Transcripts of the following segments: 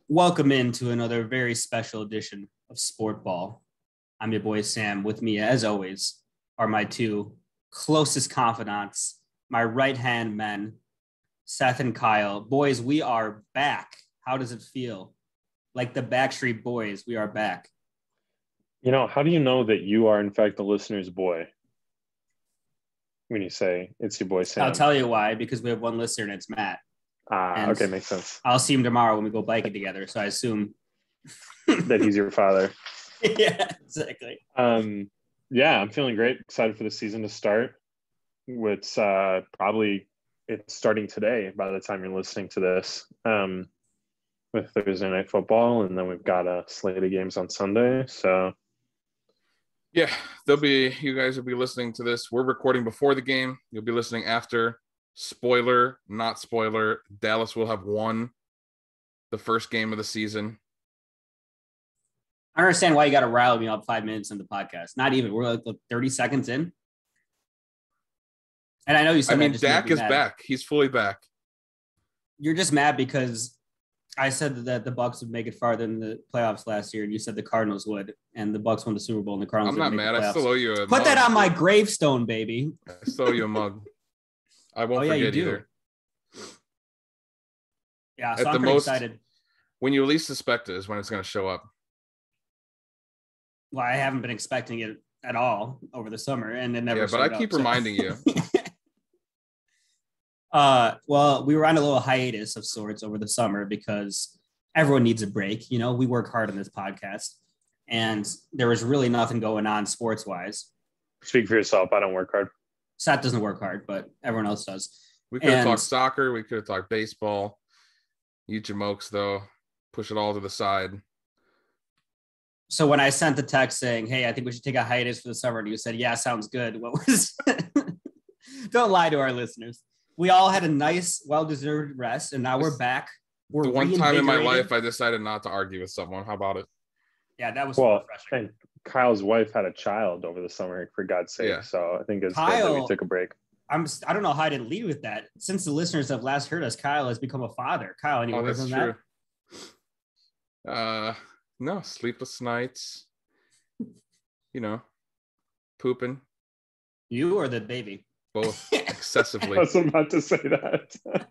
Welcome into another very special edition of Sport Ball. I'm your boy Sam. With me, as always, are my two closest confidants, my right-hand men, Seth and Kyle. Boys, we are back. How does it feel? Like the Backstreet Boys, we are back. How do you know that you are, in fact, the listener's boy when you say it's your boy Sam? I'll tell you why, because we have one listener and it's Matt. Okay, makes sense. I'll see him tomorrow when we go biking together, so I assume that he's your father. Yeah, exactly. I'm feeling great. Excited for the season to start. It's starting today by the time you're listening to this, with Thursday night football, and then we've got a slate of games on Sunday. So yeah, you guys will be listening to this. We're recording before the game. You'll be listening after. Spoiler, not spoiler. Dallas will have won the first game of the season. I understand why you got to rile me up 5 minutes in the podcast. Not even. We're like 30 seconds in. And I know you said Dak is back. He's fully back. You're just mad because I said that the Bucs would make it farther in the playoffs last year, and you said the Cardinals would, and the Bucs won the Super Bowl, and the Cardinals. I'm not mad. I still owe you a Put mug. That on my gravestone, baby. I still owe you a mug. I won't forget either. Yeah, so I'm pretty excited. When you least suspect it is when it's going to show up. Well, I haven't been expecting it at all over the summer, and it never. Yeah, but I keep reminding you. Well, we were on a little hiatus of sorts over the summer because everyone needs a break. You know, we work hard on this podcast, and there was really nothing going on sports-wise. Speak for yourself. I don't work hard. Seth doesn't work hard, but everyone else does. We could have talked soccer. We could have talked baseball. Eat your mokes, though. Push it all to the side. So when I sent the text saying, hey, I think we should take a hiatus for the summer, and you said, yeah, sounds good. What was Don't lie to our listeners. We all had a nice, well-deserved rest, and now we're back. We're the one time in my life I decided not to argue with someone. How about it? Yeah, that was refreshing. And Kyle's wife had a child over the summer, for God's sake. Yeah. So I think it's good that we took a break. I don't know how I didn't lead with that. Since the listeners have last heard us, Kyle has become a father. Kyle, any words on that? No, sleepless nights. Pooping. You or the baby? Both excessively. I was about to say that.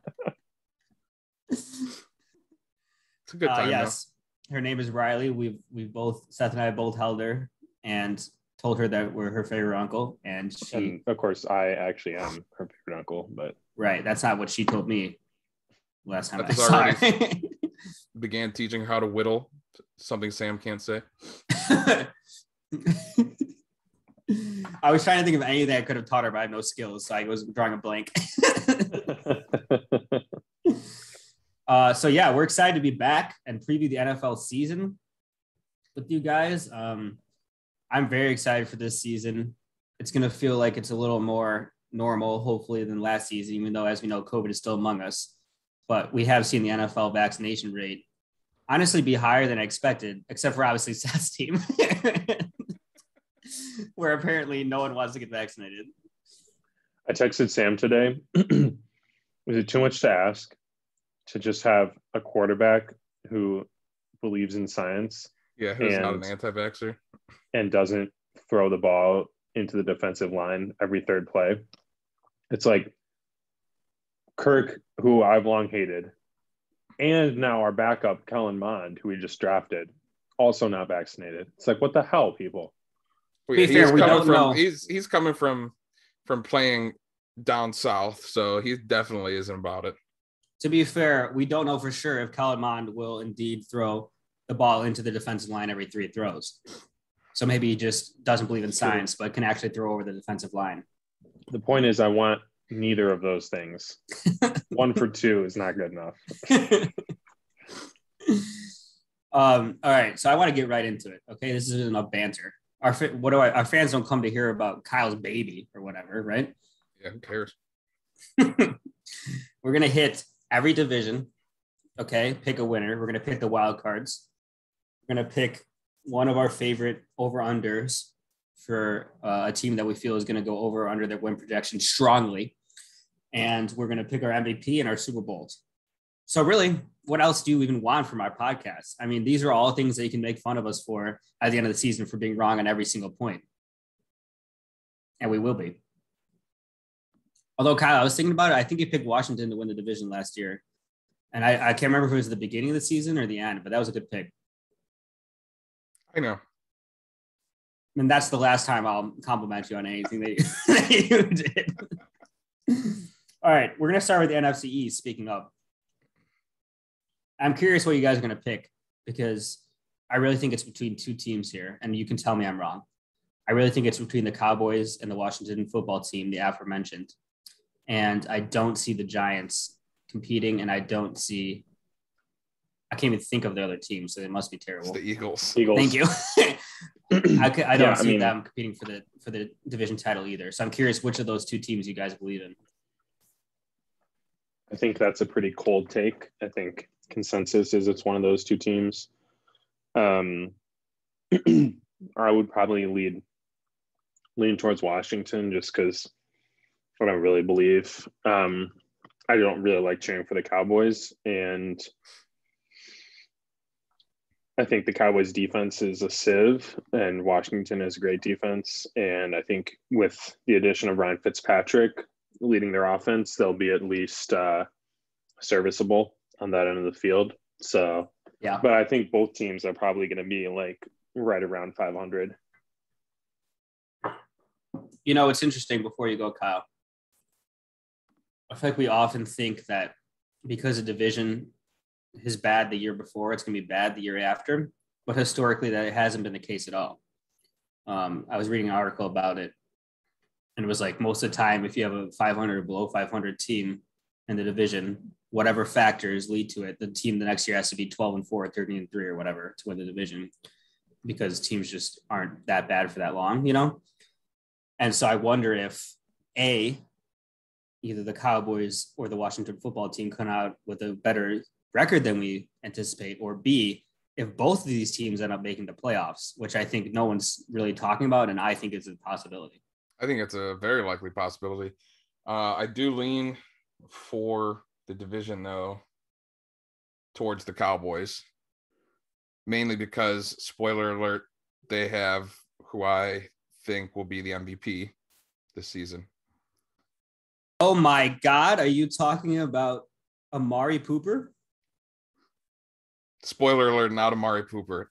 It's a good time. Yes. Her name is Riley. We've both, Seth and I both held her and told her that we're her favorite uncle. And of course, I actually am her favorite uncle, but. Right. That's not what she told me last time I saw her. Began teaching her how to whittle, something Sam can't say. I was trying to think of anything I could have taught her, but I have no skills. So I was drawing a blank. So yeah, we're excited to be back and preview the NFL season with you guys. I'm very excited for this season. It's going to feel like it's a little more normal, hopefully, than last season, even though, as we know, COVID is still among us. But we have seen the NFL vaccination rate honestly be higher than I expected, except for obviously Seth's team, where apparently no one wants to get vaccinated. I texted Sam today. Was it too much to ask to just have a quarterback who believes in science? Yeah, who's not an anti-vaxxer. And doesn't throw the ball into the defensive line every third play. It's like Kirk, who I've long hated, and now our backup, Kellen Mond, who we just drafted, also not vaccinated. It's like, what the hell, people? He's coming from playing down south, so he definitely isn't about it. To be fair, we don't know for sure if Kellen Mond will indeed throw the ball into the defensive line every 3 throws. So maybe he just doesn't believe in science, but can actually throw over the defensive line. The point is, I want neither of those things. 1 for 2 is not good enough. All right, so I want to get right into it. Okay, this isn't enough banter. Our fans don't come to hear about Kyle's baby or whatever, right? Yeah, who cares? We're gonna hit every division. Okay, pick a winner. We're gonna pick the wild cards. We're gonna pick one of our favorite over-unders for a team that we feel is going to go over or under their win projection strongly. And we're going to pick our MVP and our Super Bowls. So really, what else do you even want from our podcast? I mean, these are all things that you can make fun of us for at the end of the season for being wrong on every single point. And we will be. Although, Kyle, I was thinking about it. I think you picked Washington to win the division last year. And I can't remember if it was the beginning of the season or the end, but that was a good pick. I know. And that's the last time I'll compliment you on anything that you did. All right, we're going to start with the NFC East, speaking of. I'm curious what you guys are going to pick because I really think it's between two teams here, and you can tell me I'm wrong. I really think it's between the Cowboys and the Washington football team, the aforementioned. And I don't see the Giants competing, and I can't even think of the other team, so they must be terrible. It's the Eagles. Thank you. I don't see them competing for the division title either. So I'm curious which of those two teams you guys believe in. I think that's a pretty cold take. I think consensus is it's one of those two teams. I would probably lean towards Washington just because I don't really believe. I don't really like cheering for the Cowboys, and I think the Cowboys defense is a sieve and Washington has a great defense. And I think with the addition of Ryan Fitzpatrick leading their offense, they'll be at least serviceable on that end of the field. So, yeah, but I think both teams are probably going to be like right around 500. You know, it's interesting before you go, Kyle. I feel like we often think that because a division is bad the year before, it's going to be bad the year after. But historically, that hasn't been the case at all. I was reading an article about it, and it was like most of the time, if you have a 500 or below 500 team in the division, whatever factors lead to it, the team the next year has to be 12-4, 13-3, or whatever to win the division because teams just aren't that bad for that long, you know? And so I wonder if either the Cowboys or the Washington football team come out with a better record than we anticipate, or B, if both of these teams end up making the playoffs, which I think no one's really talking about, and I think is a possibility. I think it's a very likely possibility. I do lean for the division, though, towards the Cowboys, mainly because, spoiler alert, they have who I think will be the MVP this season. Oh my God, are you talking about Amari Cooper? Spoiler alert, not Amari Cooper.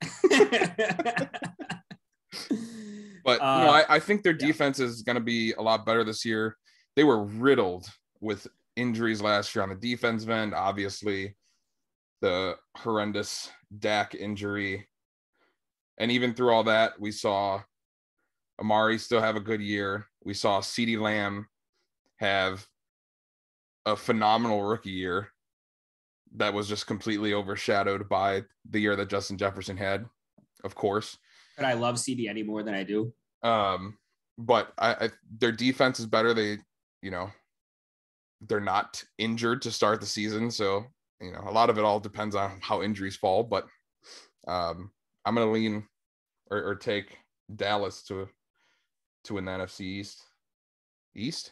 But no, I think their defense is going to be a lot better this year. They were riddled with injuries last year on the defensive end. Obviously, the horrendous Dak injury. And even through all that, we saw Amari still have a good year. We saw CeeDee Lamb have a phenomenal rookie year that was just completely overshadowed by the year that Justin Jefferson had, of course. But I love CD any more than I do. But their defense is better. They're not injured to start the season. So, a lot of it all depends on how injuries fall. But I'm going to lean or take Dallas to win the NFC East.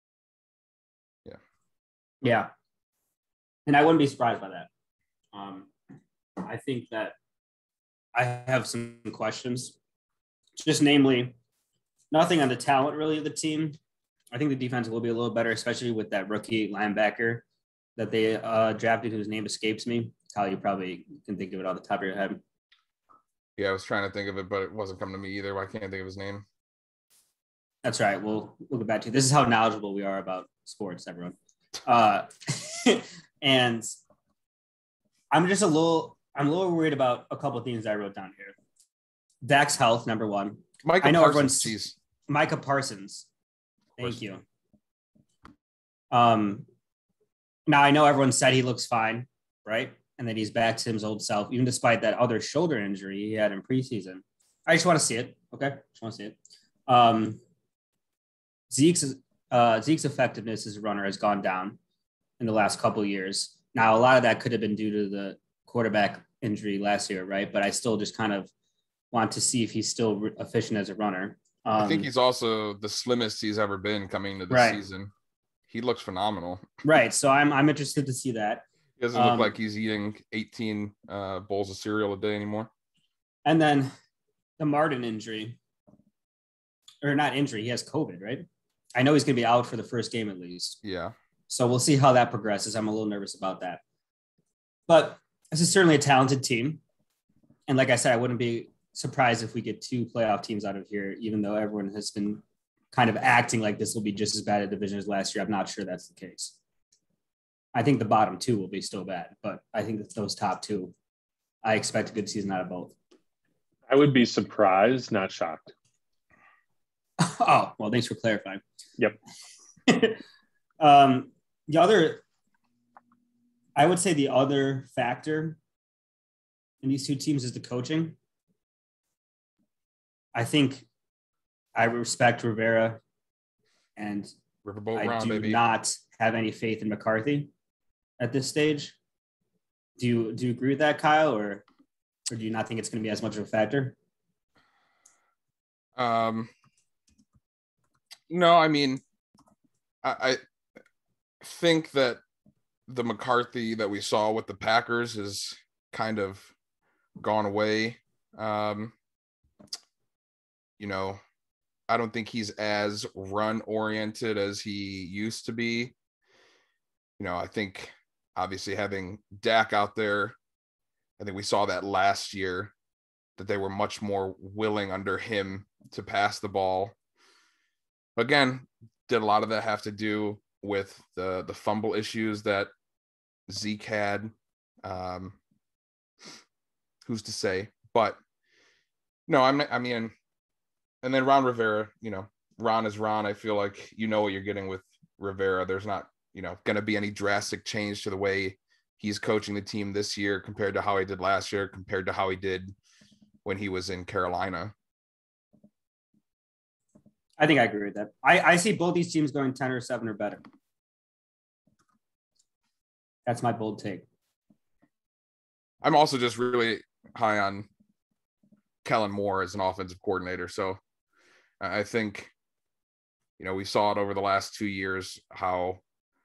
Yeah. And I wouldn't be surprised by that. I think that I have some questions, just namely nothing on the talent really of the team. I think the defense will be a little better, especially with that rookie linebacker that they drafted, whose name escapes me. Kyle, you probably can think of it off the top of your head. Yeah, I was trying to think of it, but it wasn't coming to me either. I can't think of his name. That's right. We'll get back to you. This is how knowledgeable we are about sports, everyone. And I'm a little worried about a couple of things I wrote down here. Dak's health, number one. Micah Parsons. Thank you. Now I know everyone said he looks fine, right? And that he's back to his old self, even despite that other shoulder injury he had in preseason. I just want to see it. Okay. Just want to see it. Zeke's effectiveness as a runner has gone down in the last couple of years. Now, a lot of that could have been due to the quarterback injury last year, right? But I still just kind of want to see if he's still efficient as a runner. I think he's also the slimmest he's ever been coming into the season. He looks phenomenal. Right. So I'm interested to see that. He doesn't look like he's eating 18 bowls of cereal a day anymore. And then the Martin injury, or not injury, he has COVID, right? I know he's going to be out for the first game at least. Yeah. So we'll see how that progresses. I'm a little nervous about that. But this is certainly a talented team. And like I said, I wouldn't be surprised if we get 2 playoff teams out of here, even though everyone has been kind of acting like this will be just as bad a division as last year. I'm not sure that's the case. I think the bottom 2 will be still bad, but I think that those top 2, I expect a good season out of both. I would be surprised, not shocked. Oh, well, thanks for clarifying. Yep. I would say the other factor in these 2 teams is the coaching. I think I respect Rivera, and Riverboat I do baby. not have any faith in McCarthy at this stage. Do you agree with that, Kyle, or do you not think it's going to be as much of a factor? No, I mean, I think that the McCarthy that we saw with the Packers is kind of gone away. I don't think he's as run oriented as he used to be. I think obviously having Dak out there, I think we saw that last year, that they were much more willing under him to pass the ball. Again, did a lot of that have to do with the fumble issues that Zeke had? Who's to say? But no, I mean, and then Ron Rivera, Ron is Ron. I feel like what you're getting with Rivera. There's not, going to be any drastic change to the way he's coaching the team this year compared to how he did last year, compared to how he did when he was in Carolina. I think I agree with that. I see both these teams going 10 or 7 or better. That's my bold take. I'm also just really high on Kellen Moore as an offensive coordinator. So I think, we saw it over the last 2 years, how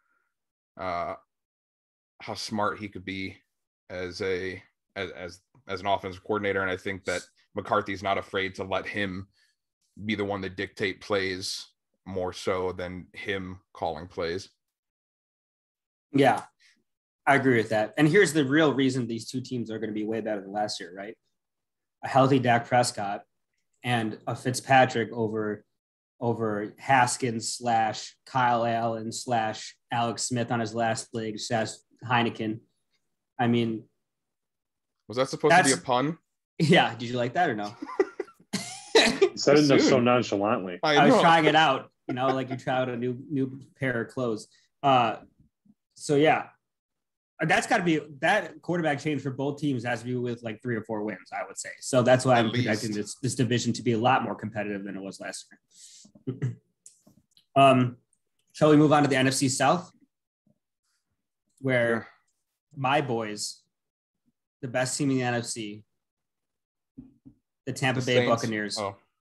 smart he could be as an offensive coordinator. And I think that McCarthy's not afraid to let him be the one that dictate plays more so than him calling plays. Yeah, I agree with that. And here's the real reason these 2 teams are going to be way better than last year, right? A healthy Dak Prescott and a Fitzpatrick over Haskins / Kyle Allen / Alex Smith on his last leg / Heineken. I mean, was that supposed to be a pun? Yeah. Did you like that or no? Said it so nonchalantly. I was trying it out, like you try out a new pair of clothes. So yeah, that's got to be, that quarterback change for both teams has to be with like 3 or 4 wins, I would say. So that's why I'm projecting this division to be a lot more competitive than it was last year. Shall we move on to the NFC South, where my boys, the best team in the NFC, the Tampa Bay Buccaneers,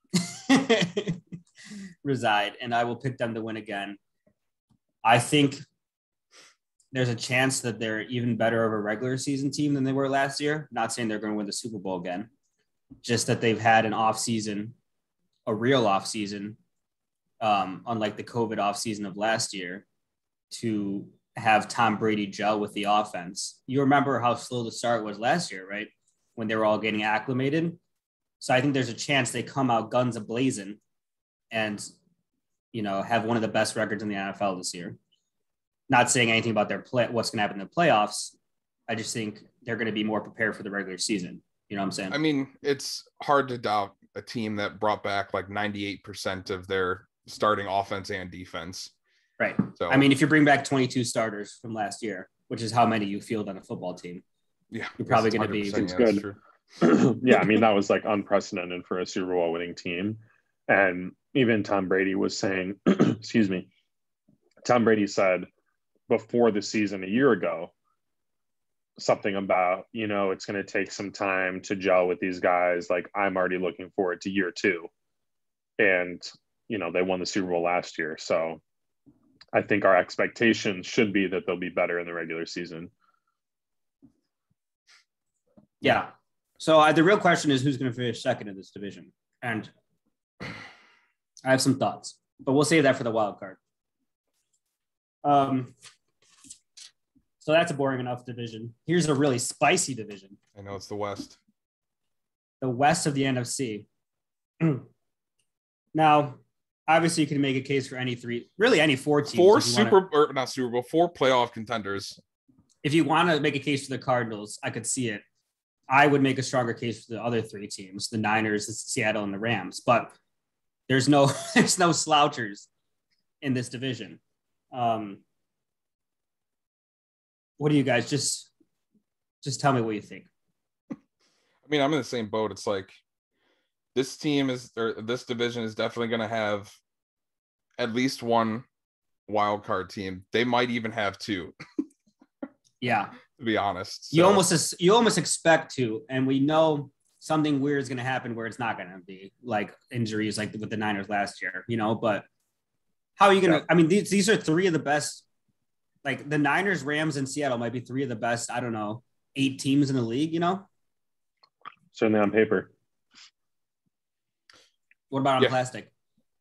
reside, and I will pick them to win again. I think there's a chance that they're even better of a regular season team than they were last year. Not saying they're going to win the Super Bowl again, just that they've had an off season, a real off season, unlike the COVID off season of last year, to have Tom Brady gel with the offense. You remember how slow the start was last year, right? When they were all getting acclimated. So I think there's a chance they come out guns a-blazing and, have one of the best records in the NFL this year. Not saying anything about what's going to happen in the playoffs. I just think they're going to be more prepared for the regular season. You know what I'm saying? I mean, it's hard to doubt a team that brought back like 98% of their starting offense and defense. Right. So, I mean, if you bring back 22 starters from last year, which is how many you field on a football team, you're probably going to be good. Yeah, I mean, that was like unprecedented for a Super Bowl winning team. And even Tom Brady was saying, excuse me, Tom Brady said before the season a year ago, something about, it's going to take some time to gel with these guys. Like, I'm already looking forward to year 2. And, they won the Super Bowl last year. So I think our expectations should be that they'll be better in the regular season. Yeah. So the real question is who's going to finish second in this division, and I have some thoughts, but we'll save that for the wild card. So that's a boring enough division. Here's a really spicy division. I know it's the West. The West of the NFC. Now, obviously, you can make a case for any four teams. Four four playoff contenders. If you want to make a case for the Cardinals, I could see it. I would make a stronger case for the other three teams, the Niners, the Seattle, and the Rams. But there's no slouchers in this division. What do you guys just tell me what you think? I mean, I'm in the same boat. It's like this division is definitely going to have at least one wild card team. They might even have two. Yeah, to be honest, you almost expect to, and we know something weird is going to happen where it's not going to be like injuries, like with the Niners last year, But how are you going to? I mean, these are three of the best. Like the Niners, Rams, and Seattle might be three of the best. I don't know, 8 teams in the league. Certainly on paper. What about on plastic?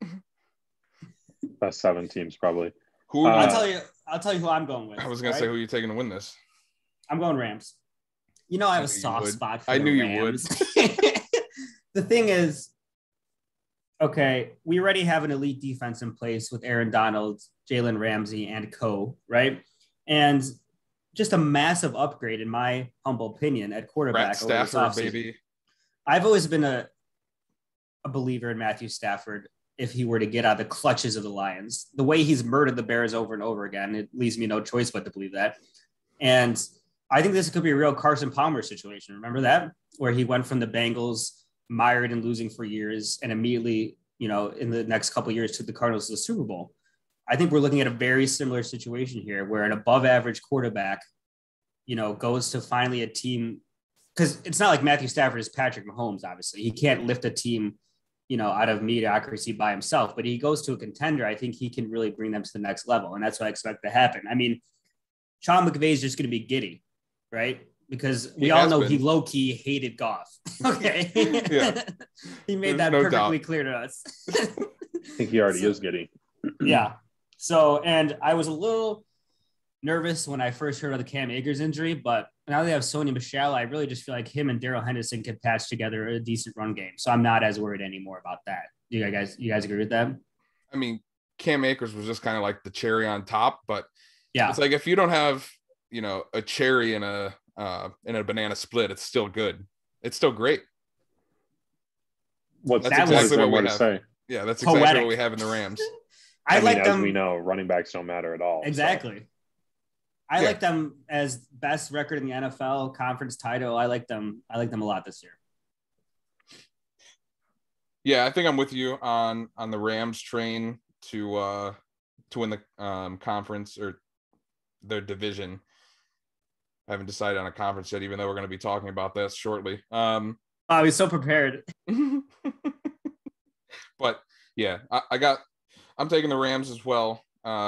Best 7 teams probably. Who? I'll tell you who I'm going with. I was going to say who are you taking to win this? I'm going Rams. I have a soft spot for I the knew Rams. You would. The thing is, okay, we already have an elite defense in place with Aaron Donald, Jalen Ramsey, and right? And just a massive upgrade, in my humble opinion, at quarterback. Stafford, baby. I've always been a believer in Matthew Stafford. If he were to get out of the clutches of the Lions, the way he's murdered the Bears over and over again, it leaves me no choice but to believe that. And I think this could be a real Carson Palmer situation. Remember that? Where he went from the Bengals mired in losing for years and immediately, in the next couple of years took the Cardinals to the Super Bowl. I think we're looking at a very similar situation here where an above average quarterback, goes to finally a team, because it's not like Matthew Stafford is Patrick Mahomes, obviously. He can't lift a team out of mediocrity by himself, but he goes to a contender. I think he can really bring them to the next level. And that's what I expect to happen. I mean, Sean McVay is just going to be giddy, right? Because we all know he low-key hated Goff. Okay. Yeah. He made that perfectly clear to us. I think he already is giddy. Yeah. So, and I was a little nervous when I first heard of the Cam Akers injury, but now they have Sony Michel. I really just feel like him and Darrell Henderson could patch together a decent run game. So I'm not as worried anymore about that. You guys agree with that? I mean, Cam Akers was just kind of like the cherry on top, but yeah, it's like if you don't have, a cherry in a banana split, it's still good. It's still great. That's exactly what we have. Yeah, that's exactly what we have in the Rams. I mean, as we know, running backs don't matter at all. Exactly. So. I like them as best record in the NFL conference title. I like them a lot this year. Yeah, I think I'm with you on the Rams train to win the conference or their division. I haven't decided on a conference yet, even though we're going to be talking about this shortly. Oh, he's so prepared. But yeah, I'm taking the Rams as well.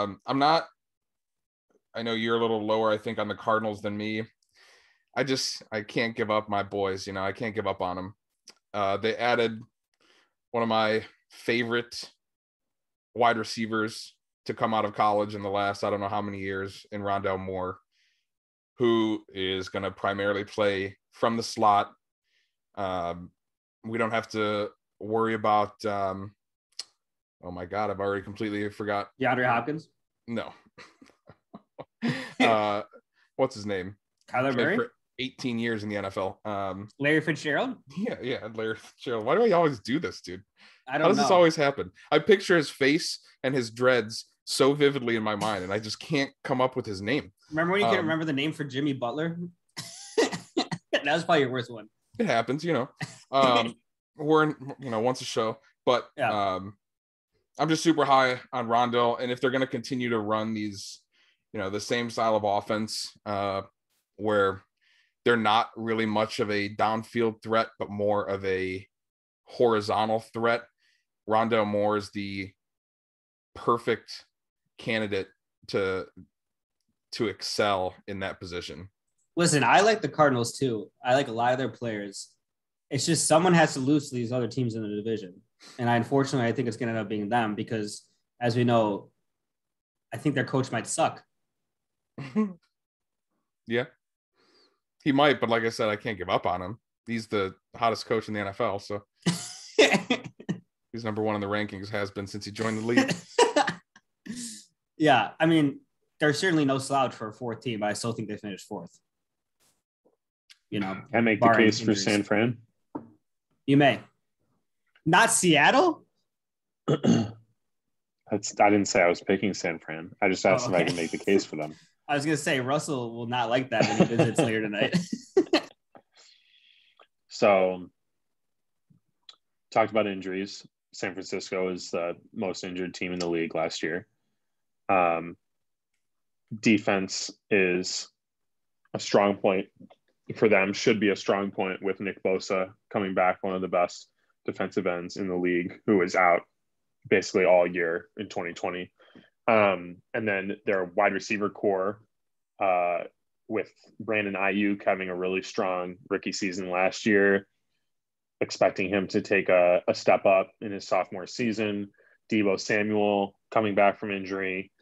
I know you're a little lower, I think, on the Cardinals than me. I can't give up my boys. I can't give up on them. They added one of my favorite wide receivers to come out of college in the last, I don't know how many years, in Rondale Moore, who is going to primarily play from the slot. We don't have to worry about, oh my God, I've already completely forgot. DeAndre Hopkins? No. What's his name? Kyler Murray? For 18 years in the NFL. Larry Fitzgerald? Yeah, Larry Fitzgerald. Why do I always do this, dude? I don't know. How does this always happen? I picture his face and his dreads so vividly in my mind, and I just can't come up with his name. Remember when you can remember the name for Jimmy Butler? That was probably your worst one. It happens, we're in, once a show, but I'm just super high on Rondale, and if they're going to continue to run these, the same style of offense, where they're not really much of a downfield threat, but more of a horizontal threat, Rondale Moore is the perfect candidate to excel in that position. Listen, I like the Cardinals too. I like a lot of their players. It's just someone has to lose to these other teams in the division. And unfortunately, I think it's going to end up being them because, as we know, I think their coach might suck. Yeah, he might, but like I said, I can't give up on him. He's the hottest coach in the NFL, so he's number one in the rankings, has been since he joined the league. Yeah, I mean, there's certainly no slouch for a fourth team, but I still think they finished fourth. You know, I make the case for San Fran. You may. Not Seattle? I didn't say I was picking San Fran. I just asked if I can make the case for them. I was going to say, Russell will not like that when he visits later tonight. So, talked about injuries. San Francisco is the most injured team in the league last year. Defense is a strong point for them, should be a strong point with Nick Bosa coming back, one of the best defensive ends in the league, who is out basically all year in 2020. And then their wide receiver core with Brandon Ayuk having a really strong rookie season last year, expecting him to take a step up in his sophomore season. Deebo Samuel coming back from injury.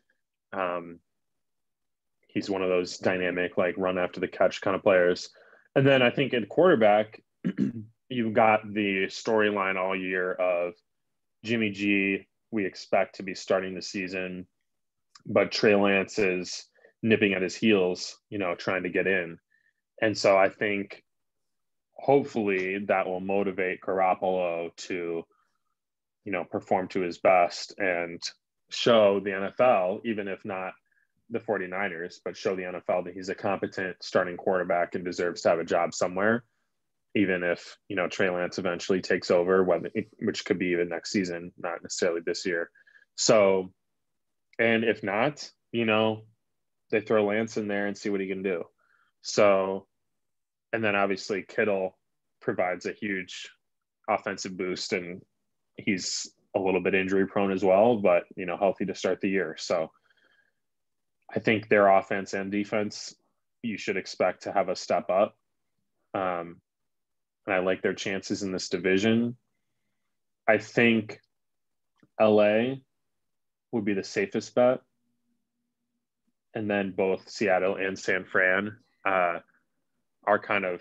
He's one of those dynamic, like run after the catch kind of players. And then I think in quarterback, you've got the storyline all year of Jimmy G, we expect to be starting the season, but Trey Lance is nipping at his heels, trying to get in. And so I think hopefully that will motivate Garoppolo to, perform to his best and show the NFL, even if not the 49ers, but show the NFL that he's a competent starting quarterback and deserves to have a job somewhere, even if, Trey Lance eventually takes over, which could be even next season, not necessarily this year. So, and if not, they throw Lance in there and see what he can do. So, and then obviously Kittle provides a huge offensive boost, and he's a little bit injury prone as well, but, healthy to start the year. So I think their offense and defense, you should expect to have a step up. And I like their chances in this division. I think LA would be the safest bet. And then both Seattle and San Fran are kind of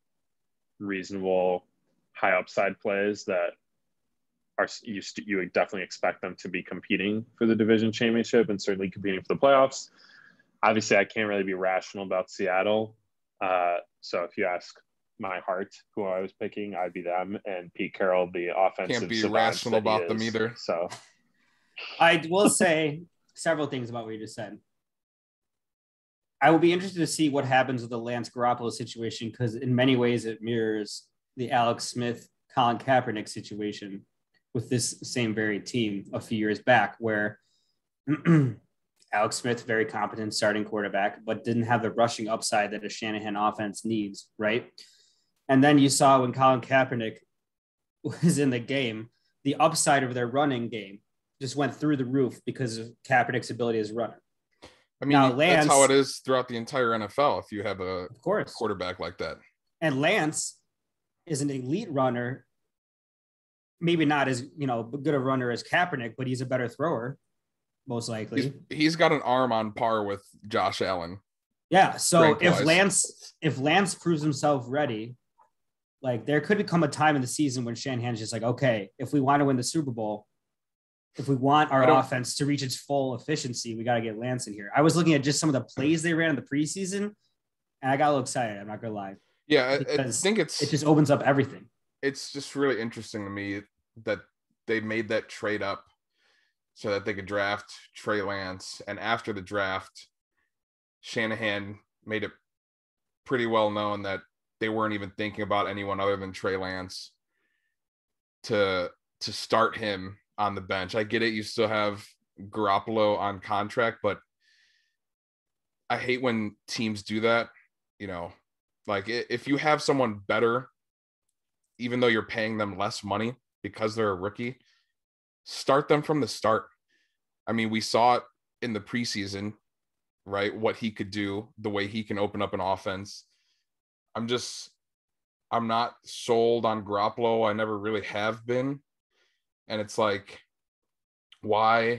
reasonable high upside plays that are you would definitely expect them to be competing for the division championship and certainly competing for the playoffs. Obviously, I can't really be rational about Seattle. So if you ask my heart who I was picking, I'd be them, and Pete Carroll, the offensive. Can't be rational about them either. So I will say several things about what you just said. I will be interested to see what happens with the Lance Garoppolo situation, because in many ways it mirrors the Alex Smith, Colin Kaepernick situation with this same very team a few years back, where Alex Smith, very competent starting quarterback, but didn't have the rushing upside that a Shanahan offense needs, right? And then you saw when Colin Kaepernick was in the game, the upside of their running game just went through the roof because of Kaepernick's ability as a runner. I mean, now, Lance, that's how it is throughout the entire NFL if you have a quarterback like that. And Lance is an elite runner, maybe not as, good a runner as Kaepernick, but he's a better thrower, most likely. He's got an arm on par with Josh Allen. Yeah, so if Lance proves himself ready, like there could become a time in the season when Shanahan's just like, okay, if we want to win the Super Bowl, if we want our offense to reach its full efficiency, we got to get Lance in here. I was looking at just some of the plays they ran in the preseason, and I got a little excited. I'm not going to lie. Yeah, I think it just opens up everything. It's just really interesting to me that they made that trade up so that they could draft Trey Lance. And after the draft, Shanahan made it pretty well known that they weren't even thinking about anyone other than Trey Lance to start him on the bench. I get it. You still have Garoppolo on contract, but I hate when teams do that. Like if you have someone better, even though you're paying them less money because they're a rookie, start them from the start. I mean, we saw it in the preseason. right? What he could do, the way he can open up an offense. I'm not sold on Garoppolo. I never really have been. And it's like, why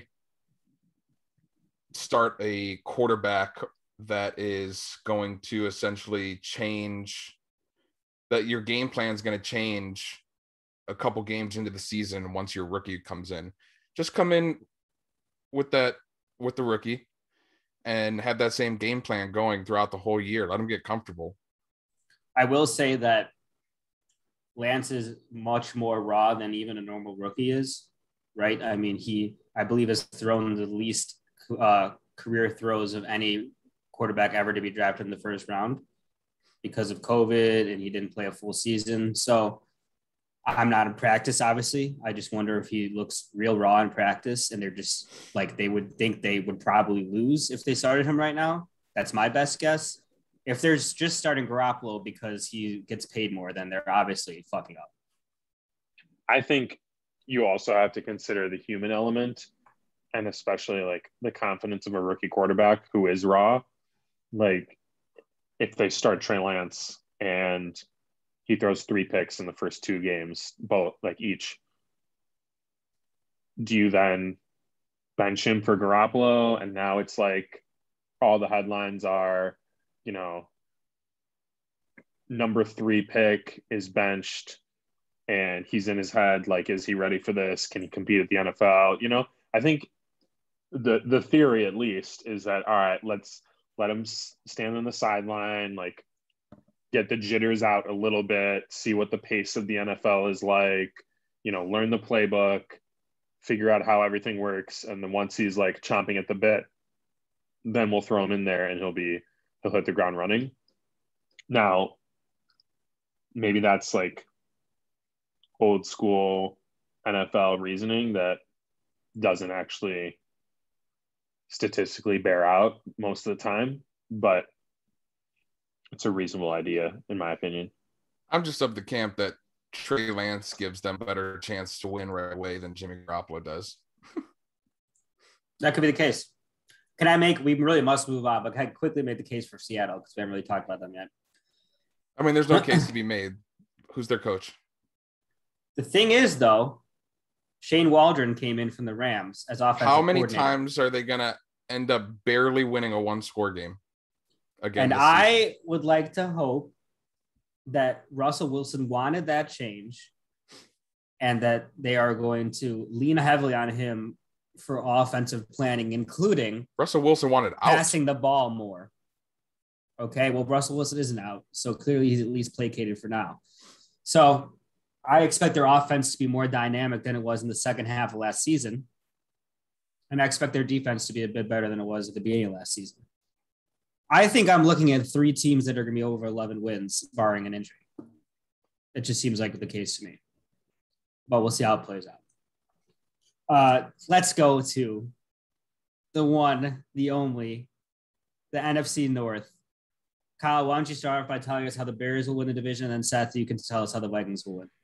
start a quarterback that is going to essentially change, that your game plan is going to change a couple games into the season once your rookie comes in? Just come in with the rookie and have that same game plan going throughout the whole year. Let him get comfortable. I will say that Lance is much more raw than even a normal rookie is, right? I mean, I believe, has thrown the least career throws of any quarterback ever to be drafted in the first round because of COVID, and he didn't play a full season. So I'm not in practice, obviously. I just wonder if he looks real raw in practice, and they're just like, they would think they would probably lose if they started him right now. That's my best guess. If they're just starting Garoppolo because he gets paid more, then they're obviously fucking up. I think you also have to consider the human element, and especially like the confidence of a rookie quarterback who is raw. Like if they start Trey Lance and he throws 3 picks in the first 2 games, both like each, do you then bench him for Garoppolo? And now it's like all the headlines are, you know, number 3 pick is benched, and he's in his head like, is he ready for this? Can he compete at the NFL? You know, I think the theory at least is that, all right, let's let him stand on the sideline, like get the jitters out a little bit, see what the pace of the NFL is like, you know, learn the playbook, figure out how everything works. And then once he's like chomping at the bit, then we'll throw him in there and he'll hit the ground running. Now, maybe that's like old school NFL reasoning that doesn't actually statistically bear out most of the time, but it's a reasonable idea in my opinion. I'm just of the camp that Trey Lance gives them a better chance to win right away than Jimmy Garoppolo does. That could be the case. We really must move on, but can I quickly make the case for Seattle because we haven't really talked about them yet? I mean, there's no case to be made. Who's their coach? The thing is, though, Shane Waldron came in from the Rams as offensive How many coordinator. times are they going to end up barely winning a 1-score game? Again, and I would like to hope that Russell Wilson wanted that change and that they are going to lean heavily on him for offensive planning, including Russell Wilson wanted out. Passing the ball more. Okay, well, Russell Wilson isn't out, so clearly he's at least placated for now. So I expect their offense to be more dynamic than it was in the second half of last season. And I expect their defense to be a bit better than it was at the beginning of last season. I think I'm looking at 3 teams that are going to be over 11 wins, barring an injury. It just seems like the case to me. But we'll see how it plays out. Let's go to the one, the only, the NFC North. Kyle, why don't you start off by telling us how the Bears will win the division, and then Seth, you can tell us how the Vikings will win.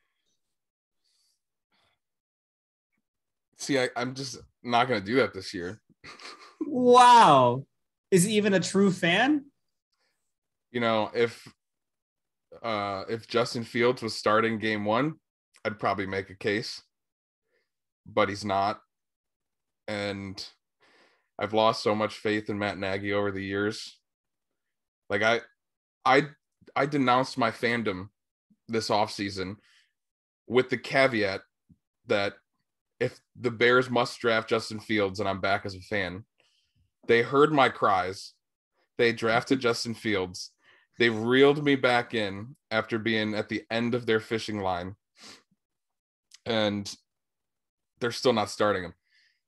See, I'm just not going to do that this year. Wow. Is he even a true fan? You know, if Justin Fields was starting game 1, I'd probably make a case. But he's not. And I've lost so much faith in Matt Nagy over the years. Like I denounced my fandom this offseason with the caveat that if the Bears must draft Justin Fields and I'm back as a fan, they heard my cries. They drafted Justin Fields. They reeled me back in after being at the end of their fishing line. And they're still not starting him.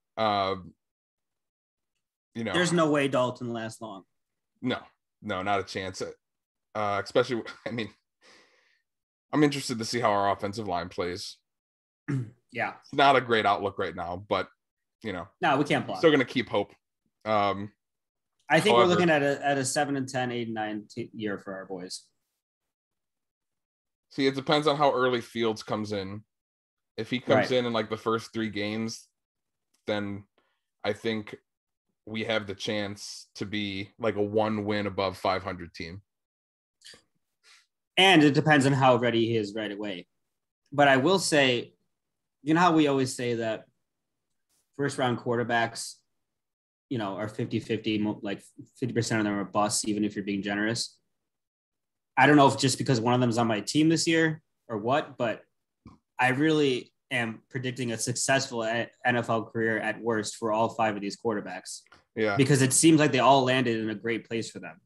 You know, there's no way Dalton lasts long. No, not a chance. Especially, I mean, I'm interested to see how our offensive line plays. Yeah. It's not a great outlook right now, but, you know. No, we can't block. Still going to keep hope. I think we're looking at a 7-10, 8-9 year for our boys. See, it depends on how early Fields comes in. If he comes in like the first 3 games, then I think we have the chance to be like a 1 win above 500 team. And it depends on how ready he is right away. But I will say, you know how we always say that first round quarterbacks, are 50-50, like 50% of them are busts, even if you're being generous. I don't know if just because one of them is on my team this year or what, but I really am predicting a successful NFL career at worst for all 5 of these quarterbacks. Yeah. Because it seems like they all landed in a great place for them.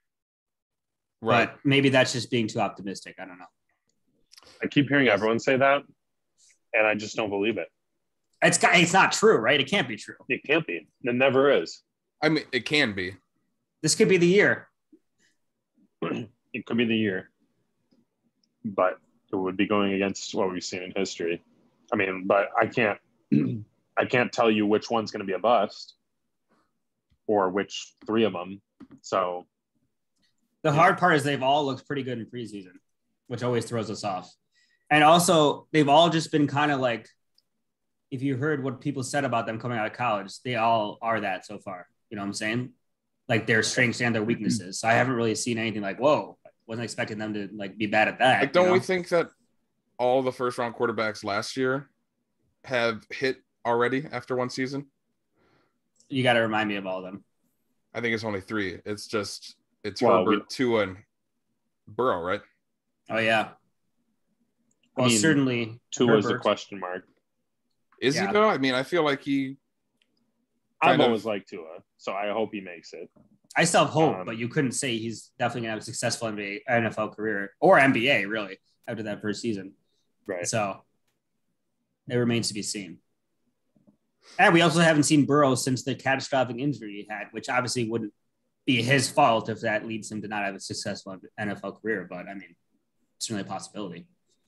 Right. But maybe that's just being too optimistic. I don't know. I keep hearing everyone say that, and I just don't believe it. It's not true, right? It can't be true. It can't be. It never is. I mean, it can be. This could be the year. It could be the year. But it would be going against what we've seen in history. I mean, but I can't tell you which one's going to be a bust or which 3 of them. So the hard part is they've all looked pretty good in preseason, which always throws us off. And also, they've all just been kind of like, if you heard what people said about them coming out of college, they all are that so far. You know what I'm saying? Like their strengths and their weaknesses. So I haven't really seen anything like, whoa, wasn't expecting them to like be bad at that. Like, don't we think that all the first round quarterbacks last year have hit already after one season? You got to remind me of all of them. I think it's only 3. It's Herbert, Tua, and Burrow, right? Oh, yeah. Well, certainly Tua is a question mark. Is he though? I mean, I feel like I've always liked Tua, so I hope he makes it. I still have hope, but you couldn't say he's definitely going to have a successful NFL career or NBA, really, after that first season. Right. So it remains to be seen. And we also haven't seen Burrow since the catastrophic injury he had, which obviously wouldn't be his fault if that leads him to not have a successful NFL career. But, I mean, it's certainly a possibility.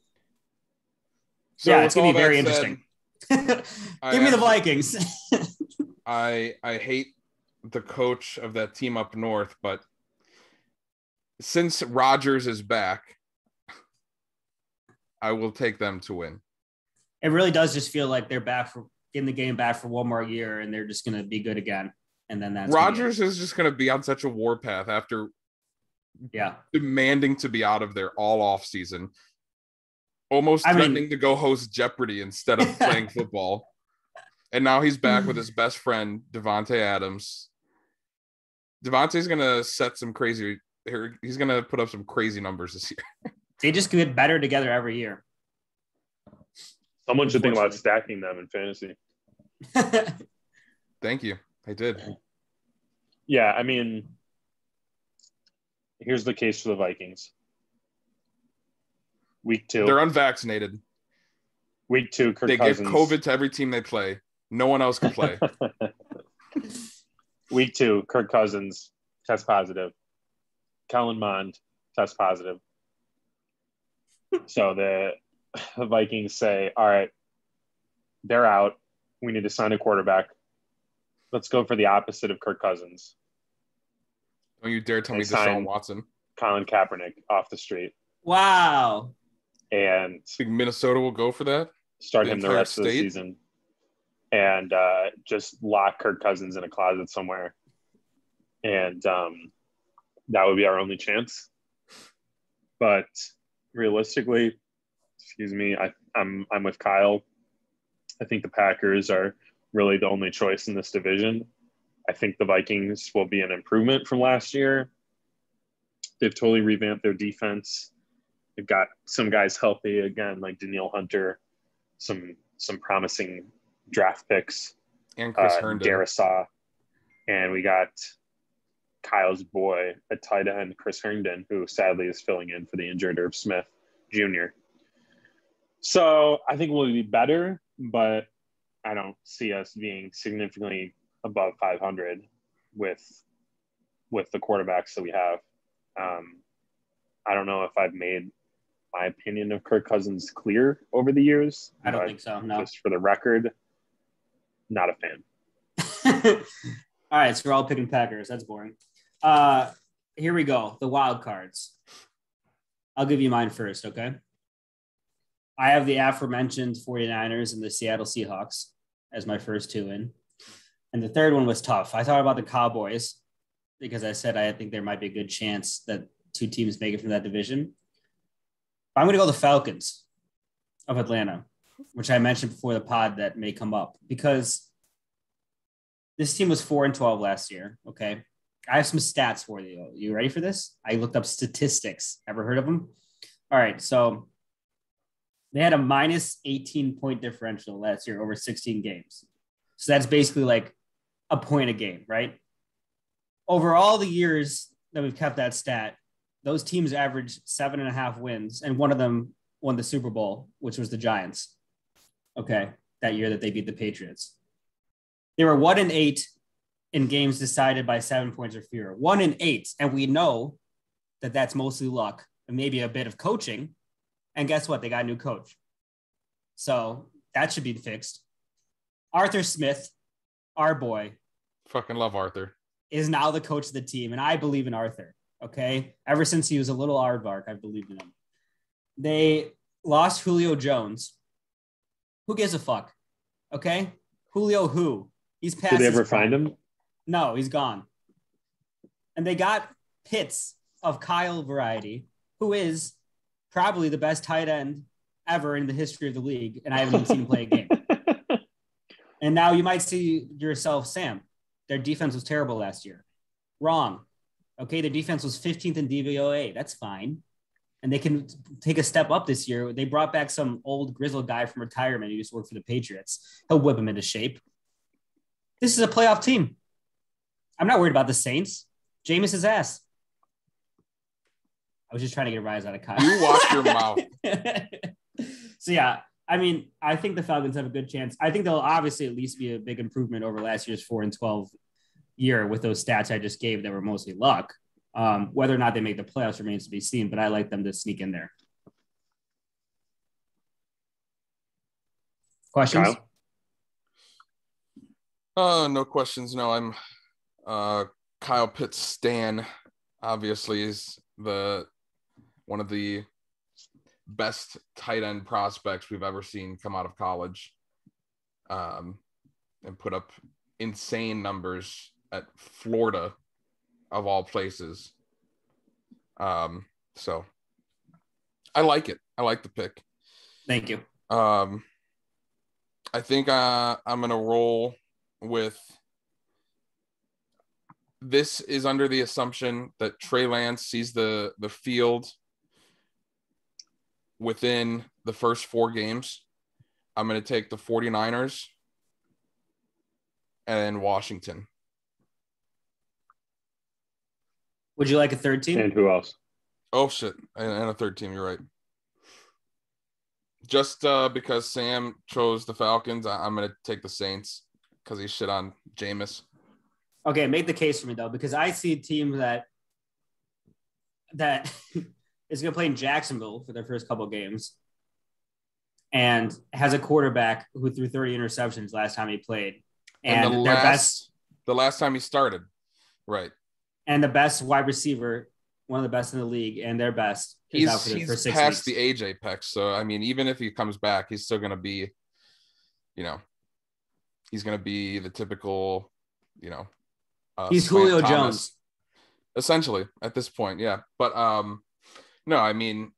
So yeah, it's going to be very interesting. Give me the Vikings. I hate the coach of that team up north, but since Rodgers is back, I will take them to win. It really does just feel like they're back in the game back for one more year, and they're just going to be good again. And then that's Rodgers is just going to be on such a warpath after demanding to be out of there all off season, almost threatening to go host Jeopardy instead of playing football. And now he's back with his best friend, Devontae Adams. Devontae's going to set some crazy – he's going to put up some crazy numbers this year. They just get better together every year. Someone should think about stacking them in fantasy. Thank you. I did. Yeah, I mean, here's the case for the Vikings. Week 2. They're unvaccinated. Week 2, Kirk Cousins. They give COVID to every team they play. No one else can play. Week 2, Kirk Cousins, test positive. Kellen Mond, test positive. So the Vikings say, all right, they're out. We need to sign a quarterback. Let's go for the opposite of Kirk Cousins. Don't you dare tell me Deshaun Watson. Colin Kaepernick off the street. Wow. And think Minnesota will go for that? Start him the rest of the season. And just lock Kirk Cousins in a closet somewhere. And that would be our only chance. But realistically, I'm with Kyle. I think the Packers are really the only choice in this division. I think the Vikings will be an improvement from last year. They've totally revamped their defense. They've got some guys healthy again, like Danielle Hunter, some promising draft picks, and Chris Herndon. Darrisaw, and we got Kyle's boy at tight end, Chris Herndon, who sadly is filling in for the injured Irv Smith Jr. So I think we'll be better, but I don't see us being significantly above 500 with the quarterbacks that we have. I don't know if I've made my opinion of Kirk Cousins clear over the years. I don't think so, no. Just for the record, not a fan. All right, so we're all picking Packers. That's boring. Here we go. The wild cards. I'll give you mine first, okay? I have the aforementioned 49ers and the Seattle Seahawks as my first 2 in. And the third one was tough. I thought about the Cowboys because I said I think there might be a good chance that two teams make it from that division. But I'm going to go the Falcons of Atlanta, which I mentioned before the pod that may come up because this team was 4-12 last year. Okay. I have some stats for you. You ready for this? I looked up statistics. Ever heard of them? All right. So they had a minus 18-point differential last year over 16 games. So that's basically like a point a game, right? Over all the years that we've kept that stat, those teams averaged 7.5 wins, and one of them won the Super Bowl, which was the Giants. Okay, that year that they beat the Patriots. They were 1-8 in games decided by 7 points or fewer. 1-8, and we know that that's mostly luck and maybe a bit of coaching. And guess what? They got a new coach, so that should be fixed. Arthur Smith, our boy, Fucking love Arthur, is now the coach of the team, and I believe in Arthur. Okay, ever since he was a little aardvark, I've believed in him. They lost Julio Jones. Who gives a fuck? Okay, Julio who? He's past. Did they ever his prime. find him? No, he's gone. And they got Pitts of Kyle variety, who is probably the best tight end ever in the history of the league, and I haven't even seen him play a game. And now you might see yourself, Sam, their defense was terrible last year. Wrong. Okay, their defense was 15th in DVOA. That's fine. And they can take a step up this year. They brought back some old grizzled guy from retirement who used to work for the Patriots. He'll whip him into shape. This is a playoff team. I'm not worried about the Saints. Jameis's ass. I was just trying to get a rise out of Kyle. you watch your mouth. So, yeah, I mean, I think the Falcons have a good chance. I think they'll obviously at least be a big improvement over last year's 4-12 year with those stats I just gave that were mostly luck. Whether or not they make the playoffs remains to be seen, but I like them to sneak in there. Questions? Kyle? No questions. No, I'm Kyle Pitts stan. Obviously, is one of the best tight end prospects we've ever seen come out of college, and put up insane numbers at Florida, of all places. So I like it. I like the pick. Thank you. I think I'm gonna roll with. This is under the assumption that Trey Lance sees the field within the first 4 games. I'm going to take the 49ers and Washington. Would you like a third team? And who else? Oh, shit. And a third team. You're right. Just because Sam chose the Falcons, I'm going to take the Saints because he shit on Jameis. Okay, make the case for me, though, because I see a team that is going to play in Jacksonville for their first couple of games and has a quarterback who threw 30 interceptions last time he played. And the last time he started. Right. And the best wide receiver, one of the best in the league, and their best. He's for 6 past weeks. the age apex. So, I mean, even if he comes back, he's still going to be, he's going to be the typical, he's Julio Thomas, Jones. Essentially, at this point, yeah. But, no, I mean,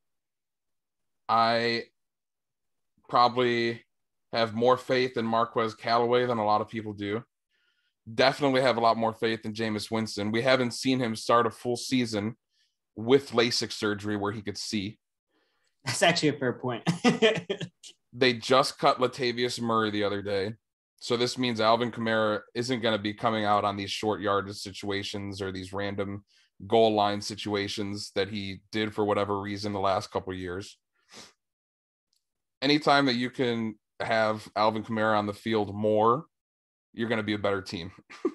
I probably have more faith in Marquez Callaway than a lot of people do. Definitely have a lot more faith in Jameis Winston. We haven't seen him start a full season with LASIK surgery where he could see. That's actually a fair point. They just cut Latavius Murray the other day. So this means Alvin Kamara isn't going to be coming out on these short yardage situations or these random goal line situations that he did for whatever reason the last couple of years. Anytime that you can have Alvin Kamara on the field more, you're going to be a better team.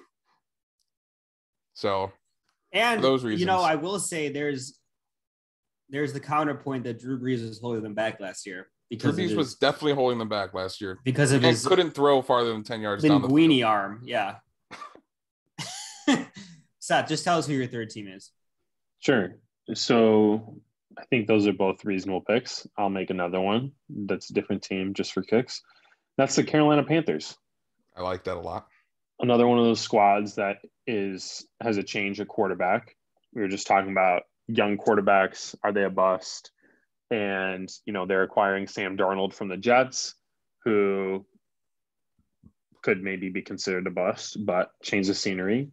So, and for those reasons, I will say there's the counterpoint that Drew Brees was holding them back last year. Drew Brees was definitely holding them back last year because of his couldn't throw farther than 10 yards down the linguini arm. Yeah. Seth, just tell us who your third team is. Sure. So I think those are both reasonable picks. I'll make another one that's a different team just for kicks. That's the Carolina Panthers. I like that a lot. another one of those squads that has a change at quarterback. We were just talking about young quarterbacks. Are they a bust? And, they're acquiring Sam Darnold from the Jets, who could maybe be considered a bust, but change the scenery.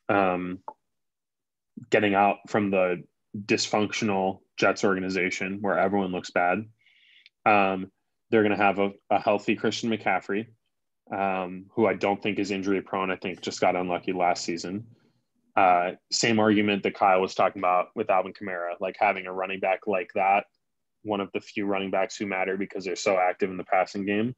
Getting out from the dysfunctional Jets organization where everyone looks bad. They're going to have a healthy Christian McCaffrey, who I don't think is injury prone. I think just got unlucky last season. Same argument that Kyle was talking about with Alvin Kamara, like having a running back like that, one of the few running backs who matter because they're so active in the passing game.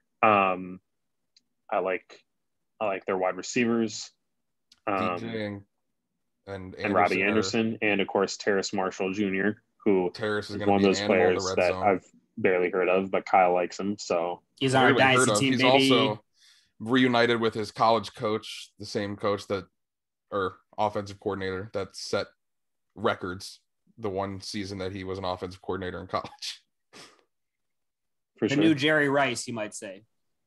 I like their wide receivers. DJ and Robbie Anderson, and of course Terrace Marshall Jr., who is one of those players that I've barely heard of, but Kyle likes him. So he's on our dynasty team. He's baby. Also reunited with his college coach, the same coach or offensive coordinator that set records the one season that he was an offensive coordinator in college. For the new Jerry Rice, you might say.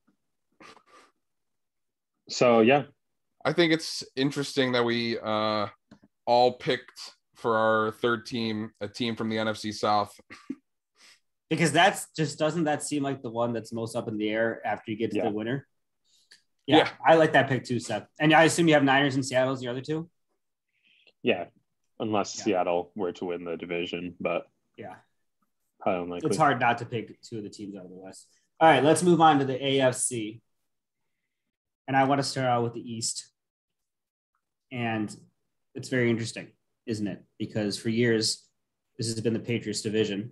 So, yeah. I think it's interesting that we all picked for our third team, a team from the NFC South. Because doesn't that seem like the one that's most up in the air after you get to the winner? Yeah, I like that pick too, Seth. And I assume you have Niners and Seattle as the other two? Yeah, unless Seattle were to win the division, but probably unlikely. It's hard not to pick two of the teams out of the West. All right, let's move on to the AFC. And I want to start out with the East. And it's very interesting, isn't it? Because for years, this has been the Patriots division.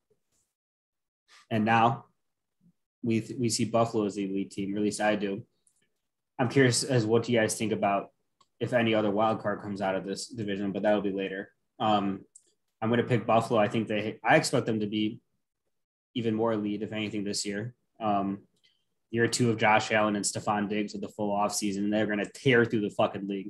And now we see Buffalo as the elite team, or at least I do. I'm curious as what do you guys think about if any other wild card comes out of this division, but that'll be later. I'm going to pick Buffalo. I expect them to be even more elite, if anything, this year. Year two of Josh Allen and Stephon Diggs with the full offseason, they're going to tear through the fucking league.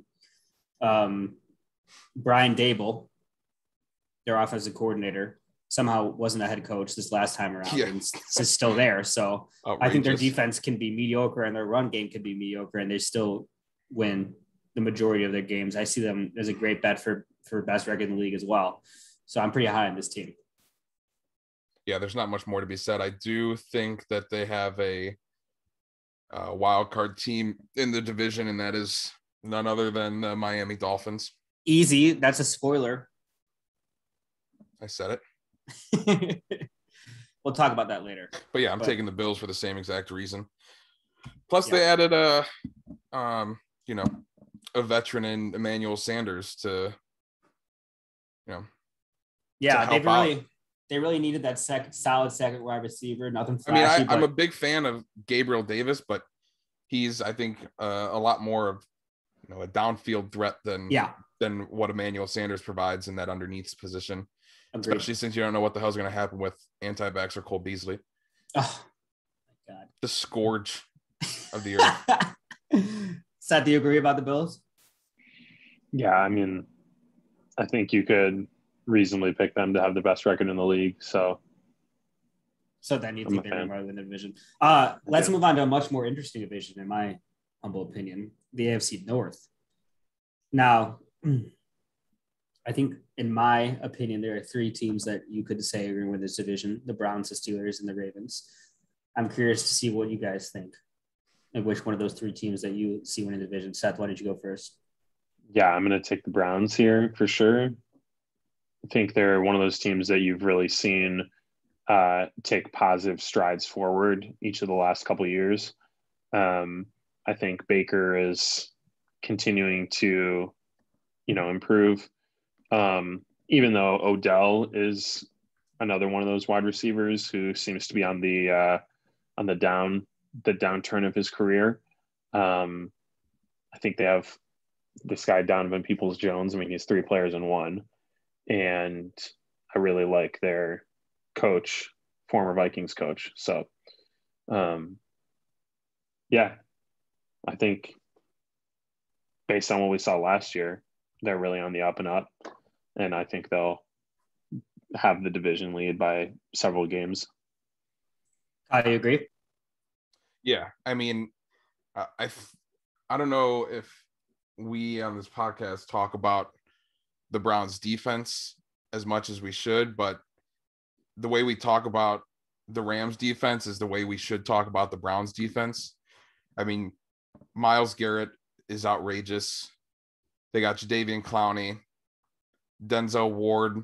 Brian Dable, their offensive coordinator, somehow wasn't a head coach this last time around. And is still there. So outrageous. I think their defense can be mediocre and their run game can be mediocre and they still win the majority of their games. I see them as a great bet for best record in the league as well. So I'm pretty high on this team. Yeah, there's not much more to be said. I do think that they have a wild card team in the division, and that is none other than the Miami Dolphins. Easy. That's a spoiler. I said it. We'll talk about that later. But yeah, I'm taking the Bills for the same exact reason. Plus, they added a veteran in Emmanuel Sanders to. Yeah, they really needed that solid second wide receiver. Nothing flashy. I'm a big fan of Gabriel Davis, but he's, I think, a lot more of a downfield threat than what Emmanuel Sanders provides in that underneath position. Agreed. Especially since you don't know what the hell's going to happen with anti-vaxxer Cole Beasley. Oh, my God. The scourge of the earth. Seth, do you agree about the Bills? Yeah, I mean, I think you could reasonably pick them to have the best record in the league. So then you think they're going to win the division. Let's move on to a much more interesting division, in my humble opinion, the AFC North. Now, I think, in my opinion, there are three teams that you could say are going to win this division: the Browns, the Steelers, and the Ravens. I'm curious to see what you guys think and which one of those three teams that you see winning the division. Seth, why don't you go first? Yeah, I'm going to take the Browns here for sure. I think they're one of those teams that you've really seen take positive strides forward each of the last couple of years. I think Baker is continuing to, improve. Even though Odell is another one of those wide receivers who seems to be on the downturn of his career. I think they have this guy Donovan Peoples-Jones. I mean, he's three players in one, and I really like their coach, former Vikings coach. So, I think based on what we saw last year, they're really on the up and up, and I think they'll have the division lead by several games. I agree. Yeah, I mean, I don't know if we on this podcast talk about the Browns defense as much as we should, but the way we talk about the Rams defense is the way we should talk about the Browns defense. I mean, Myles Garrett is outrageous. They got Jadeveon Clowney, Denzel Ward,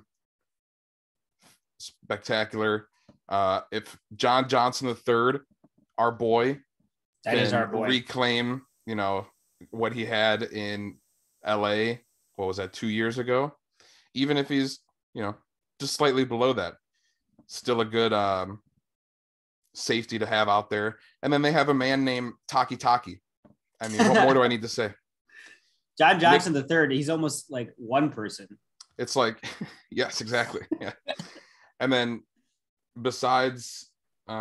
spectacular. If John Johnson III, our boy, that is our boy, reclaim, what he had in LA, what was that, 2 years ago? Even if he's, just slightly below that, still a good safety to have out there. And then they have a man named Taki Taki. I mean, what more do I need to say? John Johnson III, he's almost like one person. It's like, yes, exactly. Yeah. And then besides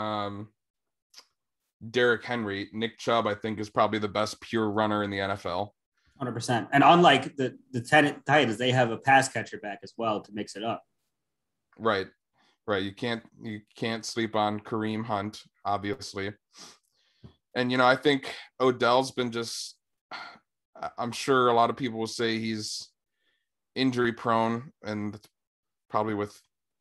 Derrick Henry, Nick Chubb, I think, is probably the best pure runner in the NFL. 100%. And unlike the Titans, they have a pass catcher back as well to mix it up. Right. You can't sleep on Kareem Hunt, obviously. And, I think Odell's been I'm sure a lot of people will say he's injury prone, and probably with,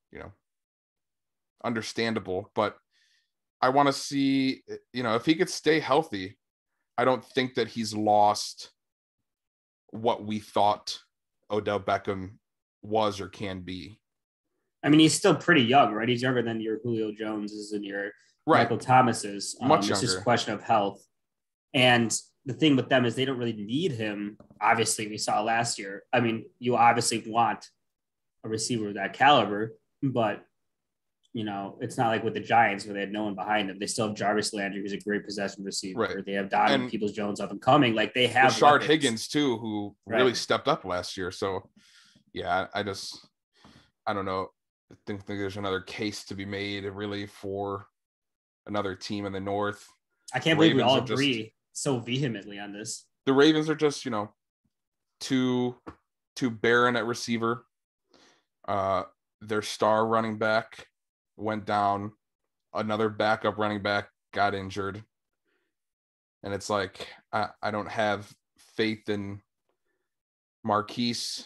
understandable, but I want to see, if he could stay healthy, I don't think that he's lost what we thought Odell Beckham was or can be. I mean, he's still pretty young, right? He's younger than your Julio Joneses and your Michael Thomases. Much it's younger. just a question of health. And the thing with them is they don't really need him. Obviously, we saw last year. I mean, you obviously want a receiver of that caliber, but it's not like with the Giants where they had no one behind them. They still have Jarvis Landry, who's a great possession receiver. Right. They have Donovan Peoples-Jones up and coming. Like they have Rashard Higgins too, who really Right. stepped up last year. So yeah, I don't know. I think there's another case to be made really for another team in the North. I can't believe we all Ravens are agree so vehemently on this. The Ravens are just, too barren at receiver. Their star running back went down. Another backup running back got injured. And it's like, I don't have faith in Marquise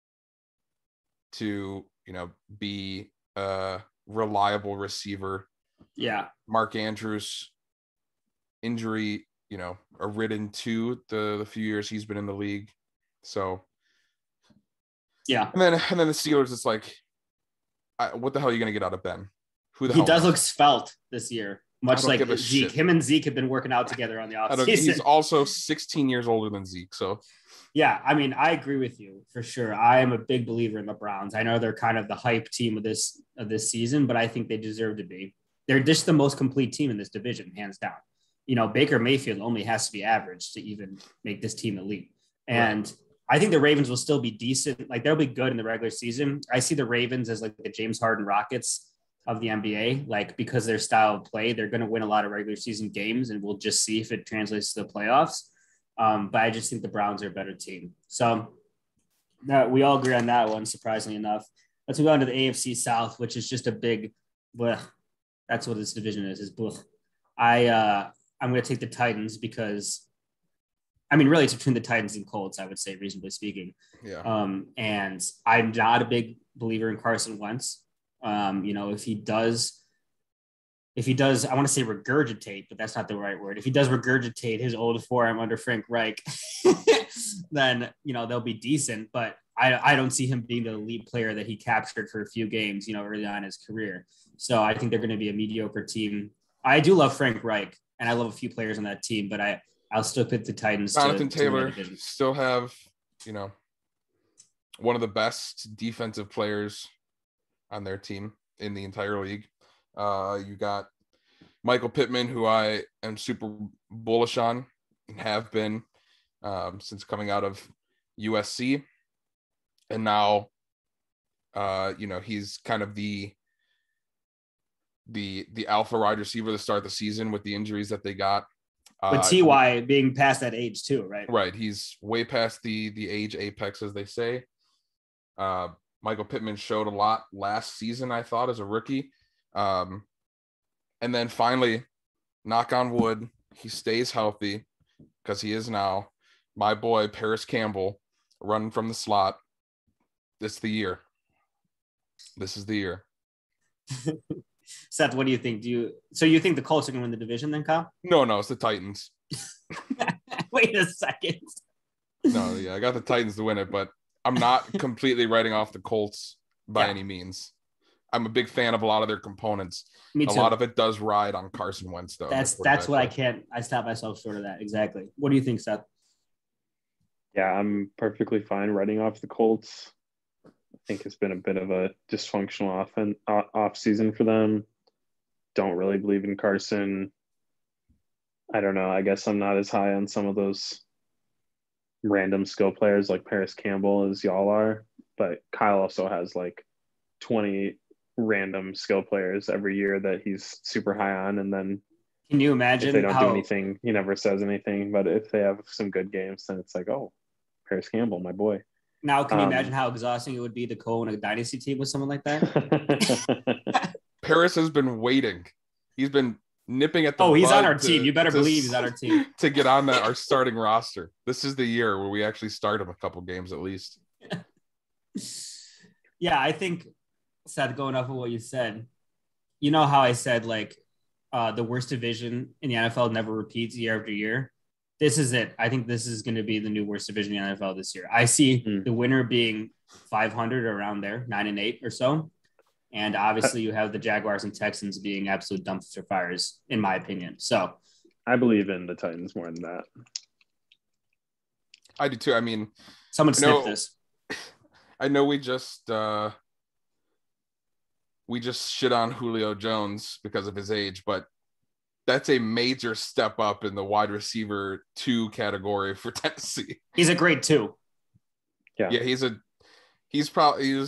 to, be a reliable receiver. Yeah. Mark Andrews, injury, a ridden to the few years he's been in the league. So yeah. And then the Steelers, it's like, what the hell are you going to get out of Ben? Who the hell? He does knows? look svelte this year, much like Zeke. Shit. Him and Zeke have been working out together on the offseason. He's also 16 years older than Zeke. So yeah, I mean, I agree with you for sure. I am a big believer in the Browns. I know they're kind of the hype team of this season, but I think they deserve to be. They're just the most complete team in this division, hands down. Baker Mayfield only has to be average to even make this team elite. And right. I think the Ravens will still be decent. Like they'll be good in the regular season. I see the Ravens as like the James Harden Rockets of the NBA, like because their style of play, they're going to win a lot of regular season games, and we'll just see if it translates to the playoffs. But I just think the Browns are a better team. So that we all agree on that one, surprisingly enough. Let's move on to the AFC South, which is just a big blech. That's what this division is blech. I'm going to take the Titans because, I mean, really it's between the Titans and Colts, I would say, reasonably speaking. Yeah. And I'm not a big believer in Carson Wentz. If he does, I want to say regurgitate, but that's not the right word. If he does regurgitate his old form under Frank Reich, then, they'll be decent. But I don't see him being the elite player that he captured for a few games, early on in his career. So I think they're going to be a mediocre team. I do love Frank Reich, and I love a few players on that team, but I'll still pick the Titans. Jonathan Taylor still have, one of the best defensive players on their team in the entire league. You got Michael Pittman, who I am super bullish on and have been since coming out of USC. And now, he's kind of the alpha wide receiver to start the season with the injuries that they got. With T.Y. being past that age too, right? Right. He's way past the age apex, as they say. Michael Pittman showed a lot last season, I thought, as a rookie. And then finally, knock on wood, he stays healthy. because he is now my boy, Paris Campbell, running from the slot. This is the year. This is the year. Seth, what do you think? So you think the Colts are going to win the division then, Kyle? No, it's the Titans. Wait a second. No, yeah, I got the Titans to win it, but I'm not completely writing off the Colts by any means. I'm a big fan of a lot of their components. Me too. A lot of it does ride on Carson Wentz, though. That's what I stop myself short of that. Exactly. What do you think, Seth? Yeah, I'm perfectly fine writing off the Colts. I think it's been a bit of a dysfunctional off season for them. Don't really believe in Carson. I don't know. I guess I'm not as high on some of those random skill players like Paris Campbell as y'all are, but Kyle also has like 20 random skill players every year that he's super high on, and then can you imagine if they don't do anything, he never says anything. But if they have some good games, then it's like, oh, Paris Campbell, my boy. Now, can you imagine how exhausting it would be to co-own a dynasty team with someone like that? Paris has been waiting. He's been nipping at the he's on our team. You better believe he's on our team to get on our starting roster. This is the year where we actually start him a couple games at least. Yeah, I think, Seth, going off of what you said, you know how I said like the worst division in the NFL never repeats year after year. This is it. I think this is going to be the new worst division in the NFL this year. I see the winner being 500 around there, 9-8 or so. And obviously you have the Jaguars and Texans being absolute dumpster fires, in my opinion. So I believe in the Titans more than that. I do too. I mean, someone snipped this. I know we just shit on Julio Jones because of his age, but that's a major step up in the wide receiver 2 category for Tennessee. He's a great 2. Yeah, he's probably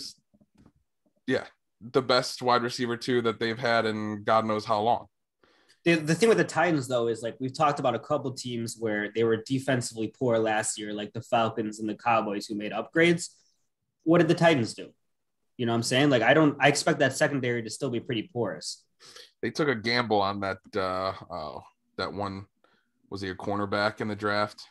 the best wide receiver 2 that they've had in God knows how long. The thing with the Titans, though, is like we've talked about a couple teams where they were defensively poor last year, like the Falcons and the Cowboys who made upgrades. What did the Titans do? You know what I'm saying? Like, I expect that secondary to still be pretty porous. They took a gamble on that that one. Was he a cornerback in the draft?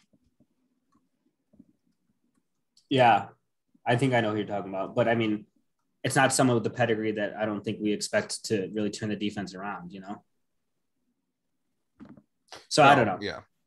Yeah, I think I know who you're talking about. But, I mean, it's not someone with the pedigree that I don't think we expect to really turn the defense around, you know? So, I don't know.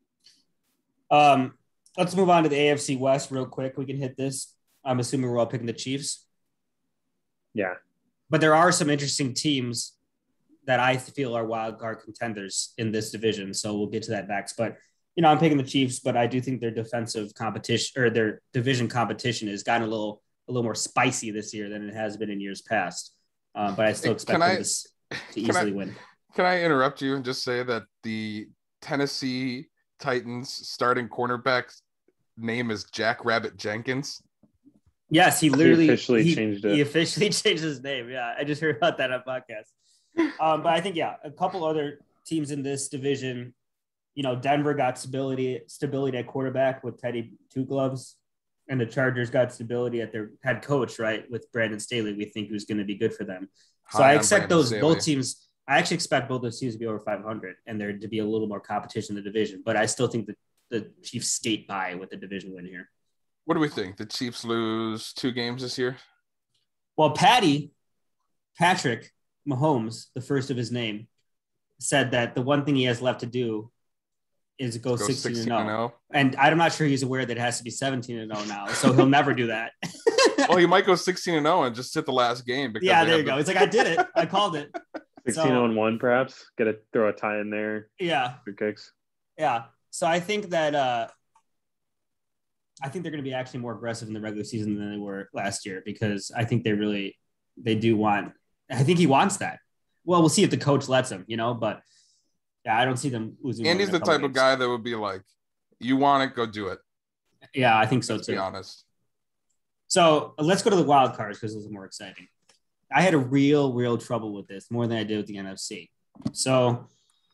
Yeah. Let's move on to the AFC West real quick. We can hit this. I'm assuming we're all picking the Chiefs. Yeah. But there are some interesting teams that I feel are wild card contenders in this division. So we'll get to that next. But, you know, I'm picking the Chiefs, but I do think their defensive competition or their division competition has gotten a little more spicy this year than it has been in years past. But I still expect them to easily win. Can I interrupt you and just say that the Tennessee Titans starting cornerback name is Jack Rabbit Jenkins? Yes, he officially changed it. He officially changed his name. Yeah, I just heard about that on podcast. But I think, a couple other teams in this division, you know, Denver got stability at quarterback with Teddy Two Gloves, and the Chargers got stability at their head coach, right, with Brandon Staley. We think who's going to be good for them. So I expect both teams. I actually expect both those teams to be over 500 and there to be a little more competition in the division. But I still think that the Chiefs skate by with the division win here. What do we think? The Chiefs lose 2 games this year? Well, Patrick Mahomes, the first of his name, said that the one thing he has left to do is go 16-0. And I'm not sure he's aware that it has to be 17-0 now. So he'll never do that. Well, he might go 16-0 and just sit the last game. Because there you go. It's like, I did it. I called it. 16-1, perhaps. Throw a tie in there. Yeah. Good kicks. Yeah. So I think that I think they're going to be actually more aggressive in the regular season than they were last year, because I think they do want. I think he wants that. Well, we'll see if the coach lets him, you know. But yeah, I don't see them losing. Andy's the type of guy that would be like, "You want it, go do it." Yeah, I think so too. To be honest. So let's go to the wild cards because this is more exciting. I had a real trouble with this more than I did with the NFC. So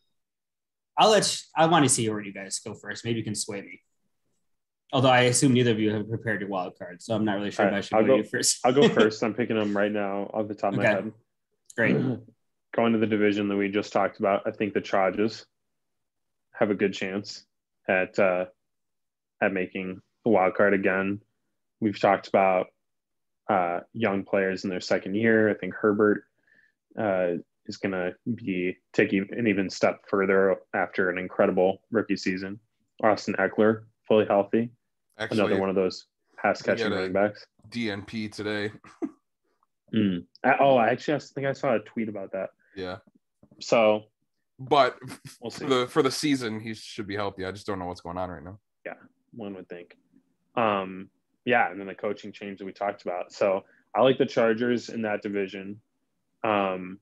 I want to see where you guys go first. Maybe you can sway me. Although I assume neither of you have prepared your wild card, so I'm not really sure if I should go first. I'll go first. I'm picking them right now off the top of my head. Great. Going to the division that we just talked about, I think the Chargers have a good chance. at making the wild card again. We've talked about young players in their second year. I think Herbert is going to be taking an even step further after an incredible rookie season. Austin Eckler, fully healthy. Actually, another one of those pass catching running backs. DNP today. I think I saw a tweet about that. Yeah. So, but we'll see. For the season, he should be healthy. I just don't know what's going on right now. Yeah, one would think. Yeah, and then the coaching change that we talked about. So I like the Chargers in that division. And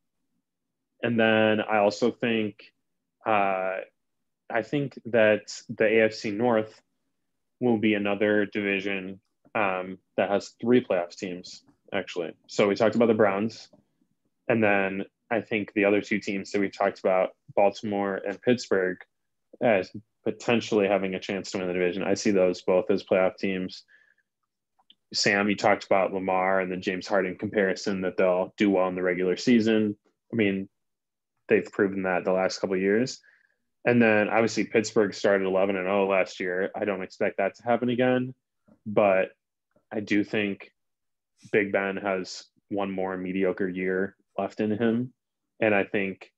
then I also think I think that the AFC North will be another division that has 3 playoffs teams, actually. So we talked about the Browns. And then I think the other 2 teams that we talked about, Baltimore and Pittsburgh, as potentially having a chance to win the division. I see those both as playoff teams. Sam, you talked about Lamar and the James Harden comparison, that they'll do well in the regular season. I mean, they've proven that the last couple of years. And then obviously Pittsburgh started 11-0 last year. I don't expect that to happen again, but I do think Big Ben has one more mediocre year left in him. And I think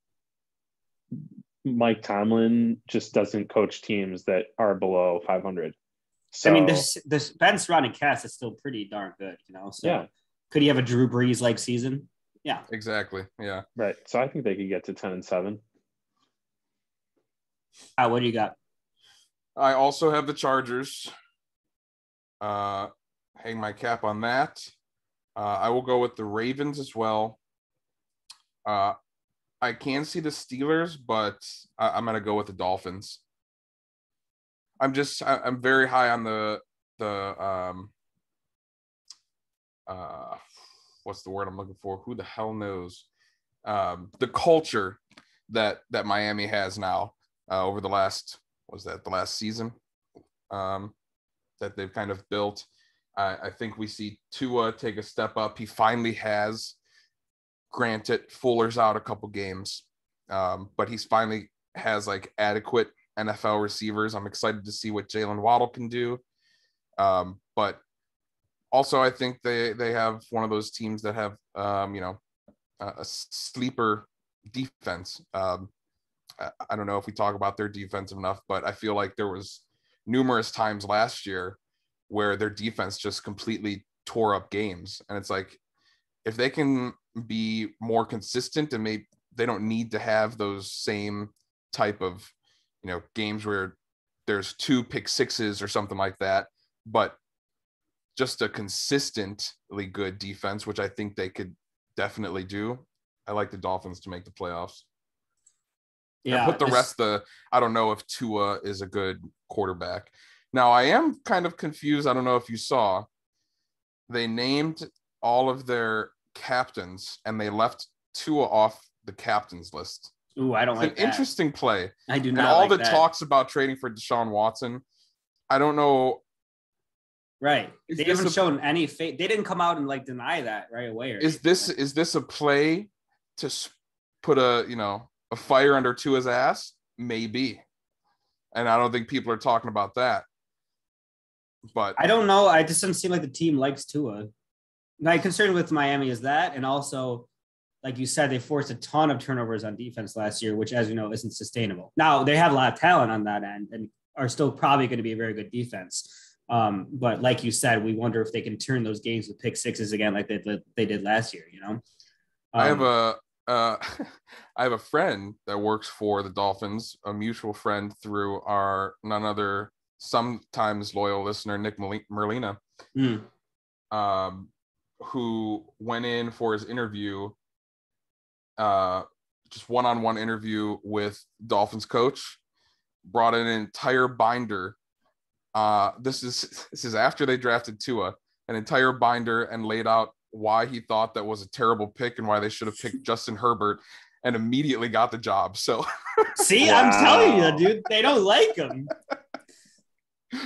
Mike Tomlin just doesn't coach teams that are below 500. So, I mean, this Ben surrounding cast is still pretty darn good, you know? So yeah. Could he have a Drew Brees-like season? Yeah. Exactly. Yeah. Right. So I think they could get to 10-7. What do you got? I also have the Chargers. Hang my cap on that. I will go with the Ravens as well. I can see the Steelers, but I'm going to go with the Dolphins. I'm very high on the what's the word I'm looking for? Who the hell knows? The culture that Miami has now over the last season that they've kind of built. I think we see Tua take a step up. He finally has. Granted, Fuller's out a couple games, but he's finally has like adequate NFL receivers. I'm excited to see what Jalen Waddle can do. But also, I think they have one of those teams that have, a sleeper defense. I don't know if we talk about their defense enough, but I feel like there was numerous times last year where their defense just completely tore up games. And it's like, if they can be more consistent, and maybe they don't need to have those same type of, games where there's 2 pick sixes or something like that, but just a consistently good defense, which I think they could definitely do. I like the Dolphins to make the playoffs. Yeah. Put the rest I don't know if Tua is a good quarterback. Now I am kind of confused. I don't know if you saw, they named all of their captains and they left Tua off the captains list. Ooh, I don't like that. Interesting play. I do not. And all the talks about trading for Deshaun Watson, I don't know. Right. They haven't shown any faith. They didn't come out and deny that right away. Is this a play to put a fire under Tua's ass? Maybe. And I don't think people are talking about that. But I don't know. It just doesn't seem like the team likes Tua. My concern with Miami is that, and also, like you said, they forced a ton of turnovers on defense last year, which, as you know, isn't sustainable. Now, they have a lot of talent on that end and are still probably going to be a very good defense. But like you said, we wonder if they can turn those games with pick sixes again like they did last year, I have a friend that works for the Dolphins, a mutual friend through our none other sometimes loyal listener, Nick Merlina, who went in for his interview, just one-on-one interview with Dolphins coach, brought in an entire binder. This is after they drafted Tua, an entire binder, and laid out why he thought that was a terrible pick and why they should have picked Justin Herbert, and immediately got the job. So see, wow. I'm telling you, dude, they don't like him.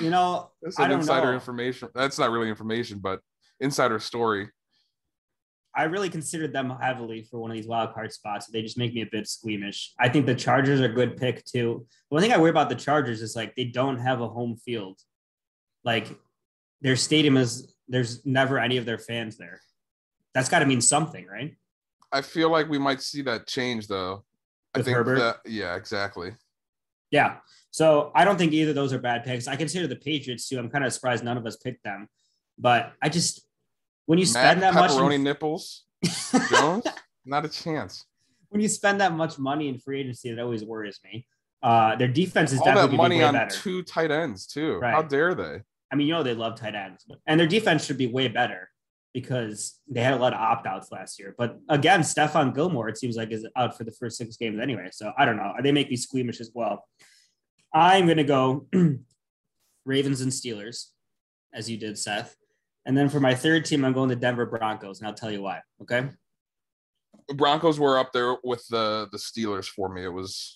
That's insider information. That's not really information, but insider story. I really considered them heavily for one of these wild card spots. They just make me a bit squeamish. I think the Chargers are a good pick too. The one thing I worry about the Chargers is like they don't have a home field. Like their stadium there's never any of their fans there. That's got to mean something, right? I feel like we might see that change though. With Herbert? Yeah, exactly. Yeah. So I don't think either of those are bad picks. I consider the Patriots too. I'm kind of surprised none of us picked them. But I just when you spend that much pepperoni nipples, Jones, not a chance. When you spend that much money in free agency, it always worries me. Their defense is all definitely that money way on better. 2 tight ends too. Right. How dare they? I mean, they love tight ends, and their defense should be way better because they had a lot of opt-outs last year. But again, Stephon Gilmore, it seems like, is out for the first 6 games anyway. So I don't know. They make me squeamish as well. I'm going to go Ravens and Steelers, as you did, Seth. And then for my third team, I'm going to Denver Broncos, and I'll tell you why. Okay. The Broncos were up there with the Steelers for me.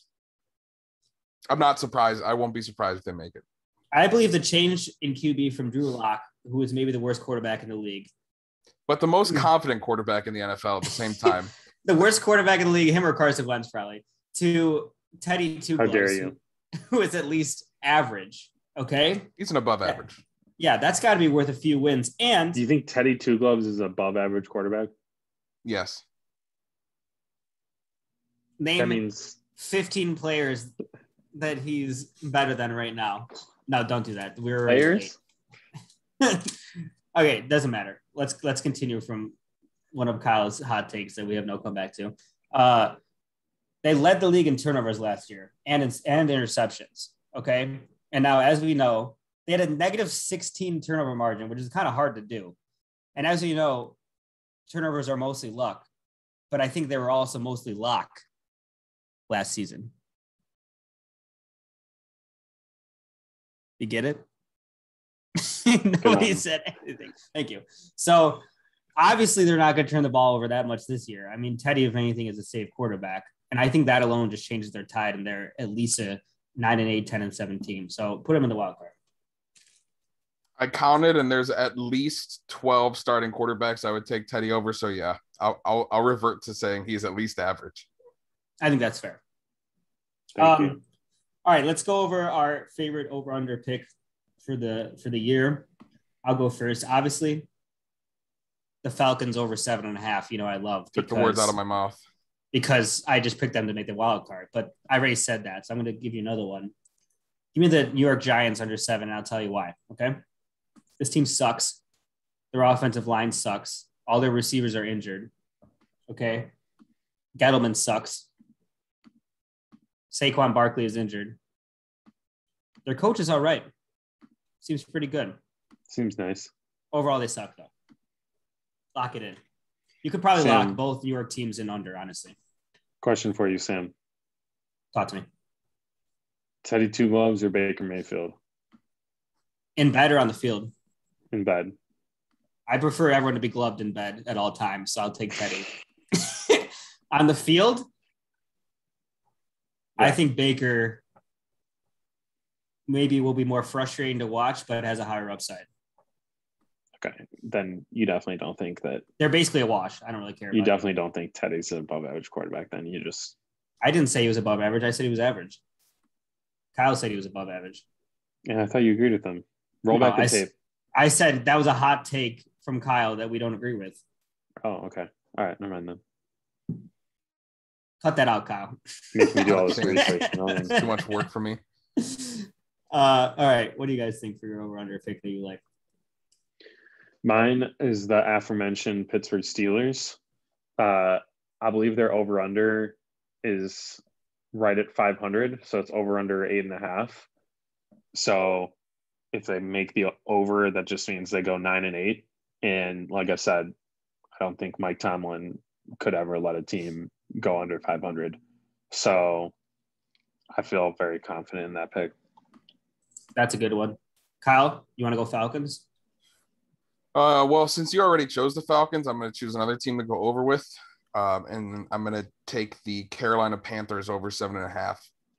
I'm not surprised. I won't be surprised if they make it. I believe the change in QB from Drew Lock, who is maybe the worst quarterback in the league, but the most confident quarterback in the NFL at the same time. The worst quarterback in the league, him or Carson Wentz probably, to Teddy Two Gloves, how dare you? Who is at least average. Okay. He's an above average. Yeah, that's got to be worth a few wins. And do you think Teddy Two Gloves is above average quarterback? Yes. Name that means 15 players that he's better than right now. No, don't do that. We're players. Okay, doesn't matter. Let's continue from one of Kyle's hot takes that we have no comeback to. They led the league in turnovers last year and interceptions. Okay, and now as we know, they had a negative 16 turnover margin, which is kind of hard to do. And as you know, turnovers are mostly luck, but I think they were also mostly luck last season. You get it? Nobody said anything. Thank you. So obviously they're not going to turn the ball over that much this year. I mean, Teddy, if anything, is a safe quarterback. And I think that alone just changes their tide, and they're at least a 9-8, 10-17. So put them in the wild card. I counted, and there's at least 12 starting quarterbacks I would take Teddy over. So yeah, I'll revert to saying he's at least average. I think that's fair. Thank you. All right, let's go over our favorite over/under pick for the year. I'll go first. Obviously, the Falcons over 7.5. I love. Took the words out of my mouth. Because I just picked them to make the wild card. But I already said that, so I'm going to give you another one. Give me the New York Giants under 7, and I'll tell you why. Okay, this team sucks. Their offensive line sucks. All their receivers are injured. Okay, Gettleman sucks. Saquon Barkley is injured. Their coach is all right. Seems pretty good. Seems nice. Overall, they suck, though. Lock it in. You could probably lock both New York teams in under, honestly. Question for you, Sam. Talk to me. Teddy Two Gloves or Baker Mayfield? In bed or on the field? In bed. I prefer everyone to be gloved in bed at all times, so I'll take Teddy. On the field, yeah. I think Baker maybe will be more frustrating to watch, but has a higher upside. Okay, then you definitely don't think that they're basically a wash. I don't really care. You definitely don't think Teddy's an above average quarterback. Then you just. I didn't say he was above average. I said he was average. Kyle said he was above average. Yeah, I thought you agreed with him. Roll back the tape. I said that was a hot take from Kyle that we don't agree with. Oh, okay. All right, never mind then. Cut that out, Kyle. Make me do all this research. Too much work for me. All right, what do you guys think for your over/under pick that you like? Mine is the aforementioned Pittsburgh Steelers. I believe their over/under is right at 500, so it's over/under 8.5. So if they make the over, that just means they go 9-8. And like I said, I don't think Mike Tomlin could ever let a team go under 500. So I feel very confident in that pick. That's a good one. Kyle, you want to go Falcons? Well, since you already chose the Falcons, I'm going to choose another team to go over with. And I'm going to take the Carolina Panthers over 7.5.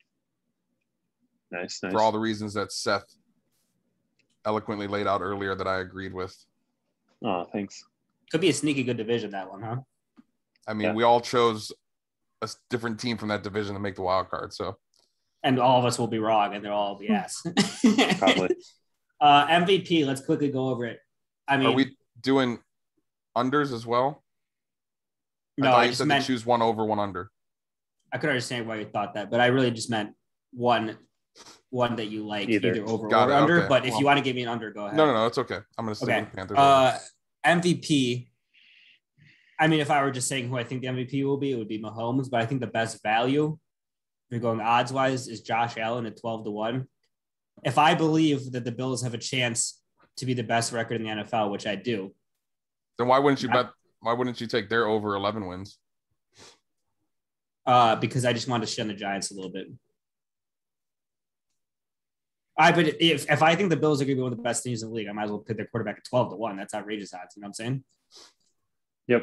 Nice. For all the reasons that Seth eloquently laid out earlier that I agreed with. Oh, thanks. Could be a sneaky good division, that one, huh? I mean, we all chose a different team from that division to make the wild card. So, and all of us will be wrong, and they'll all be ass. Probably. MVP. Let's quickly go over it. I mean, are we doing unders as well? No, I just said meant to choose one over, one under. I could understand why you thought that, but I really just meant one that you like, either over or under. Okay. But if you want to give me an under, go ahead. No, it's okay. I'm going to stick with Panthers. MVP. I mean, if I were just saying who I think the MVP will be, it would be Mahomes. But I think the best value, if you're going odds wise, is Josh Allen at 12-1. If I believe that the Bills have a chance to be the best record in the NFL, which I do, then why wouldn't you bet? Why wouldn't you take their over 11 wins? Because I just wanted to shun the Giants a little bit. But if I think the Bills are going to be one of the best teams in the league, I might as well put their quarterback at 12-1. That's outrageous odds. You know what I'm saying? Yep.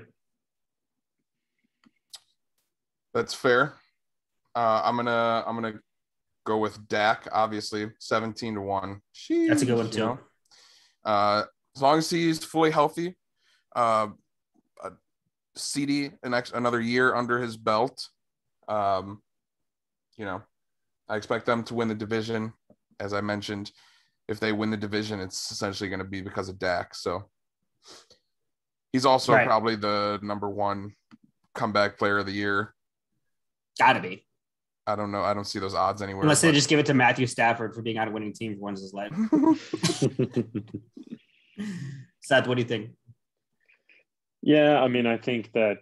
That's fair. I'm gonna go with Dak. Obviously, 17-1. Sheesh, that's a good one too. As long as he's fully healthy, CD another year under his belt. I expect them to win the division. As I mentioned, if they win the division, it's essentially going to be because of Dak. So he's also probably the number one comeback player of the year. Gotta be. I don't know. I don't see those odds anywhere. Unless they just give it to Matthew Stafford for being on a winning team for once in his life. Seth, what do you think? Yeah, I mean, I think that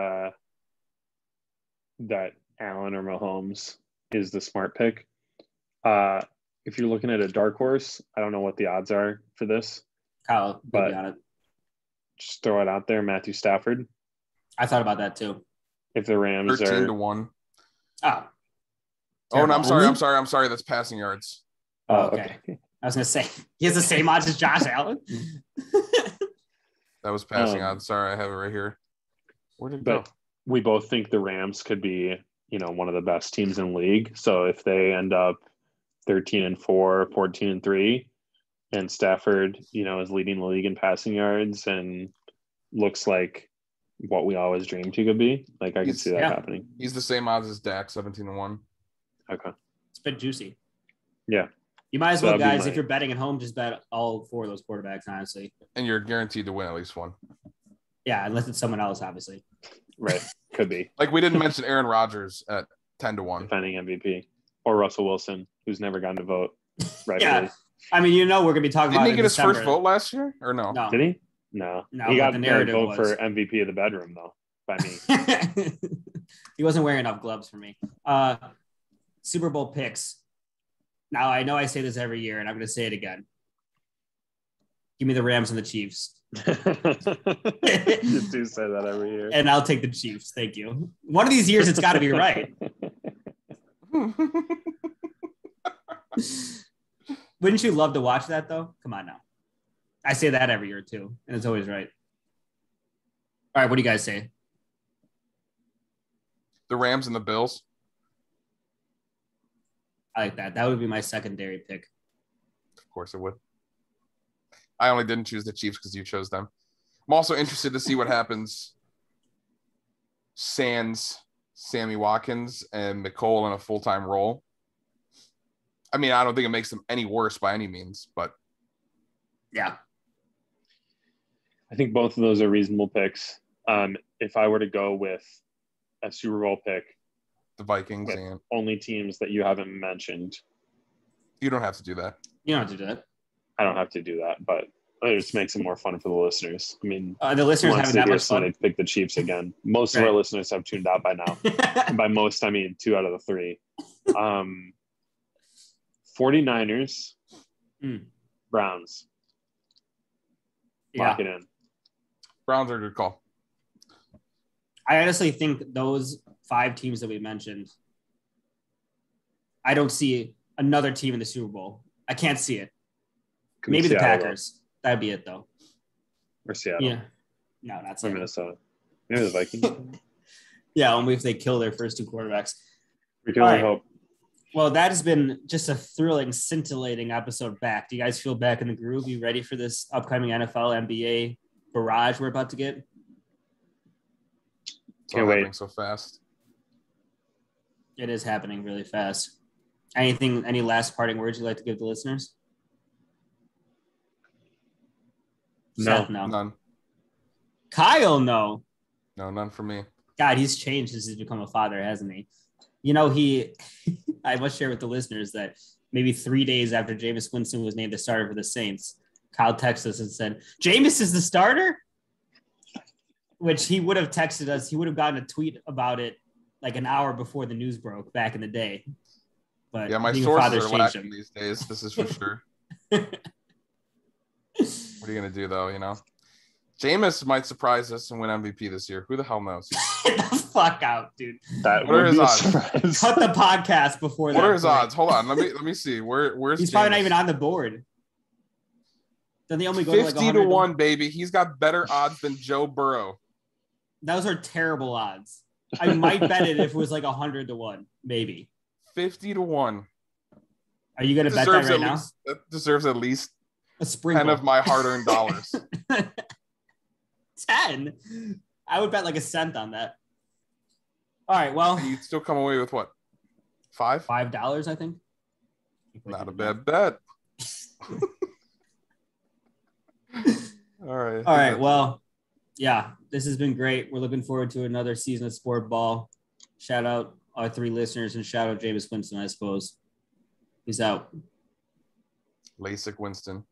that Allen or Mahomes is the smart pick. If you're looking at a dark horse, I don't know what the odds are for this. Kyle, but on it. Just throw it out there, Matthew Stafford. I thought about that too. If the Rams 13-1. Oh. Oh, no, I'm sorry. That's passing yards. Oh, okay. I was going to say, he has the same odds as Josh Allen. That was passing odds. Sorry, I have it right here. Where did it go? We both think the Rams could be, one of the best teams in the league. So if they end up 13-4, 14-3, and Stafford, is leading the league in passing yards and looks like what we always dreamed he could be, I could see that happening. He's the same odds as Dak, 17-1. Okay. It's been juicy. Yeah. You might as well, guys, if you're betting at home, just bet all four of those quarterbacks, honestly. And you're guaranteed to win at least one. Yeah, unless it's someone else, obviously. Right. Could be. We didn't mention Aaron Rodgers at 10-1. Defending MVP. Or Russell Wilson, who's never gotten to vote. Right. Yeah. I mean, we're going to be talking about Didn't he get his first vote last year? Or no? Did he? No. He got the vote for MVP of the bedroom, though, by me. He wasn't wearing enough gloves for me. Super Bowl picks. Now, I know I say this every year, and I'm going to say it again. Give me the Rams and the Chiefs. You do say that every year. And I'll take the Chiefs. Thank you. One of these years, it's got to be right. Wouldn't you love to watch that, though? Come on now. I say that every year, too, and it's always right. All right, what do you guys say? The Rams and the Bills. I like that. That would be my secondary pick. Of course it would. I only didn't choose the Chiefs because you chose them. I'm also interested to see what happens sans Sammy Watkins and Nicole in a full-time role. I mean, I don't think it makes them any worse by any means, but yeah. I think both of those are reasonable picks. If I were to go with a Super Bowl pick, the Vikings and only teams that you haven't mentioned. You don't have to do that. You don't have to do that. I don't have to do that, but it just makes it more fun for the listeners. I mean, the listeners haven't that much fun. They pick the Chiefs again. Most of our listeners have tuned out by now. And by most, I mean 2 out of the 3. 49ers, Browns. Lock it in. Browns are a good call. I honestly think those 5 teams that we mentioned, I don't see another team in the Super Bowl. I can't see it. Maybe the Packers. That'd be it, though. Or Seattle. Yeah. No, not Seattle. Or Minnesota. Maybe the Vikings. Yeah, only if they kill their first 2 quarterbacks. We can only hope. Well, that has been just a thrilling, scintillating episode back. Do you guys feel back in the groove? You ready for this upcoming NFL, NBA barrage we're about to get. It's all happening so fast. It is happening really fast. Any last parting words you'd like to give the listeners? No. Seth, no. None. Kyle, no. No, none for me. God, he's changed since he's become a father, hasn't he? You know, I must share with the listeners that maybe 3 days after Jameis Winston was named the starter for the Saints, Kyle texted us and said, Jameis is the starter? Which he would have texted us. He would have gotten a tweet about it like an hour before the news broke back in the day. But yeah, my sources are lacking these days. This is for sure. What are you going to do, though, you know? Jameis might surprise us and win MVP this year. Who the hell knows? Get the fuck out, dude. That What are would his be a odds? surprise. Cut the podcast before that. What are his point. odds? Hold on. Let me see. Where's He's Jameis? probably not even on the board. Then they only go to like 50 to 1, baby. He's got better odds than Joe Burrow. Those are terrible odds. I might bet it if it was like 100 to 1, maybe. 50 to 1. Are you going to bet that right now? That deserves at least A sprinkle. 10 of my hard-earned dollars. 10? I would bet like a cent on that. All right, well. You'd still come away with what? 5? $5, I think. Not a bad bet. All right. Well, yeah, this has been great. We're looking forward to another season of Sport Ball. Shout out our 3 listeners and shout out Jameis Winston, I suppose. Peace out. LASIK Winston.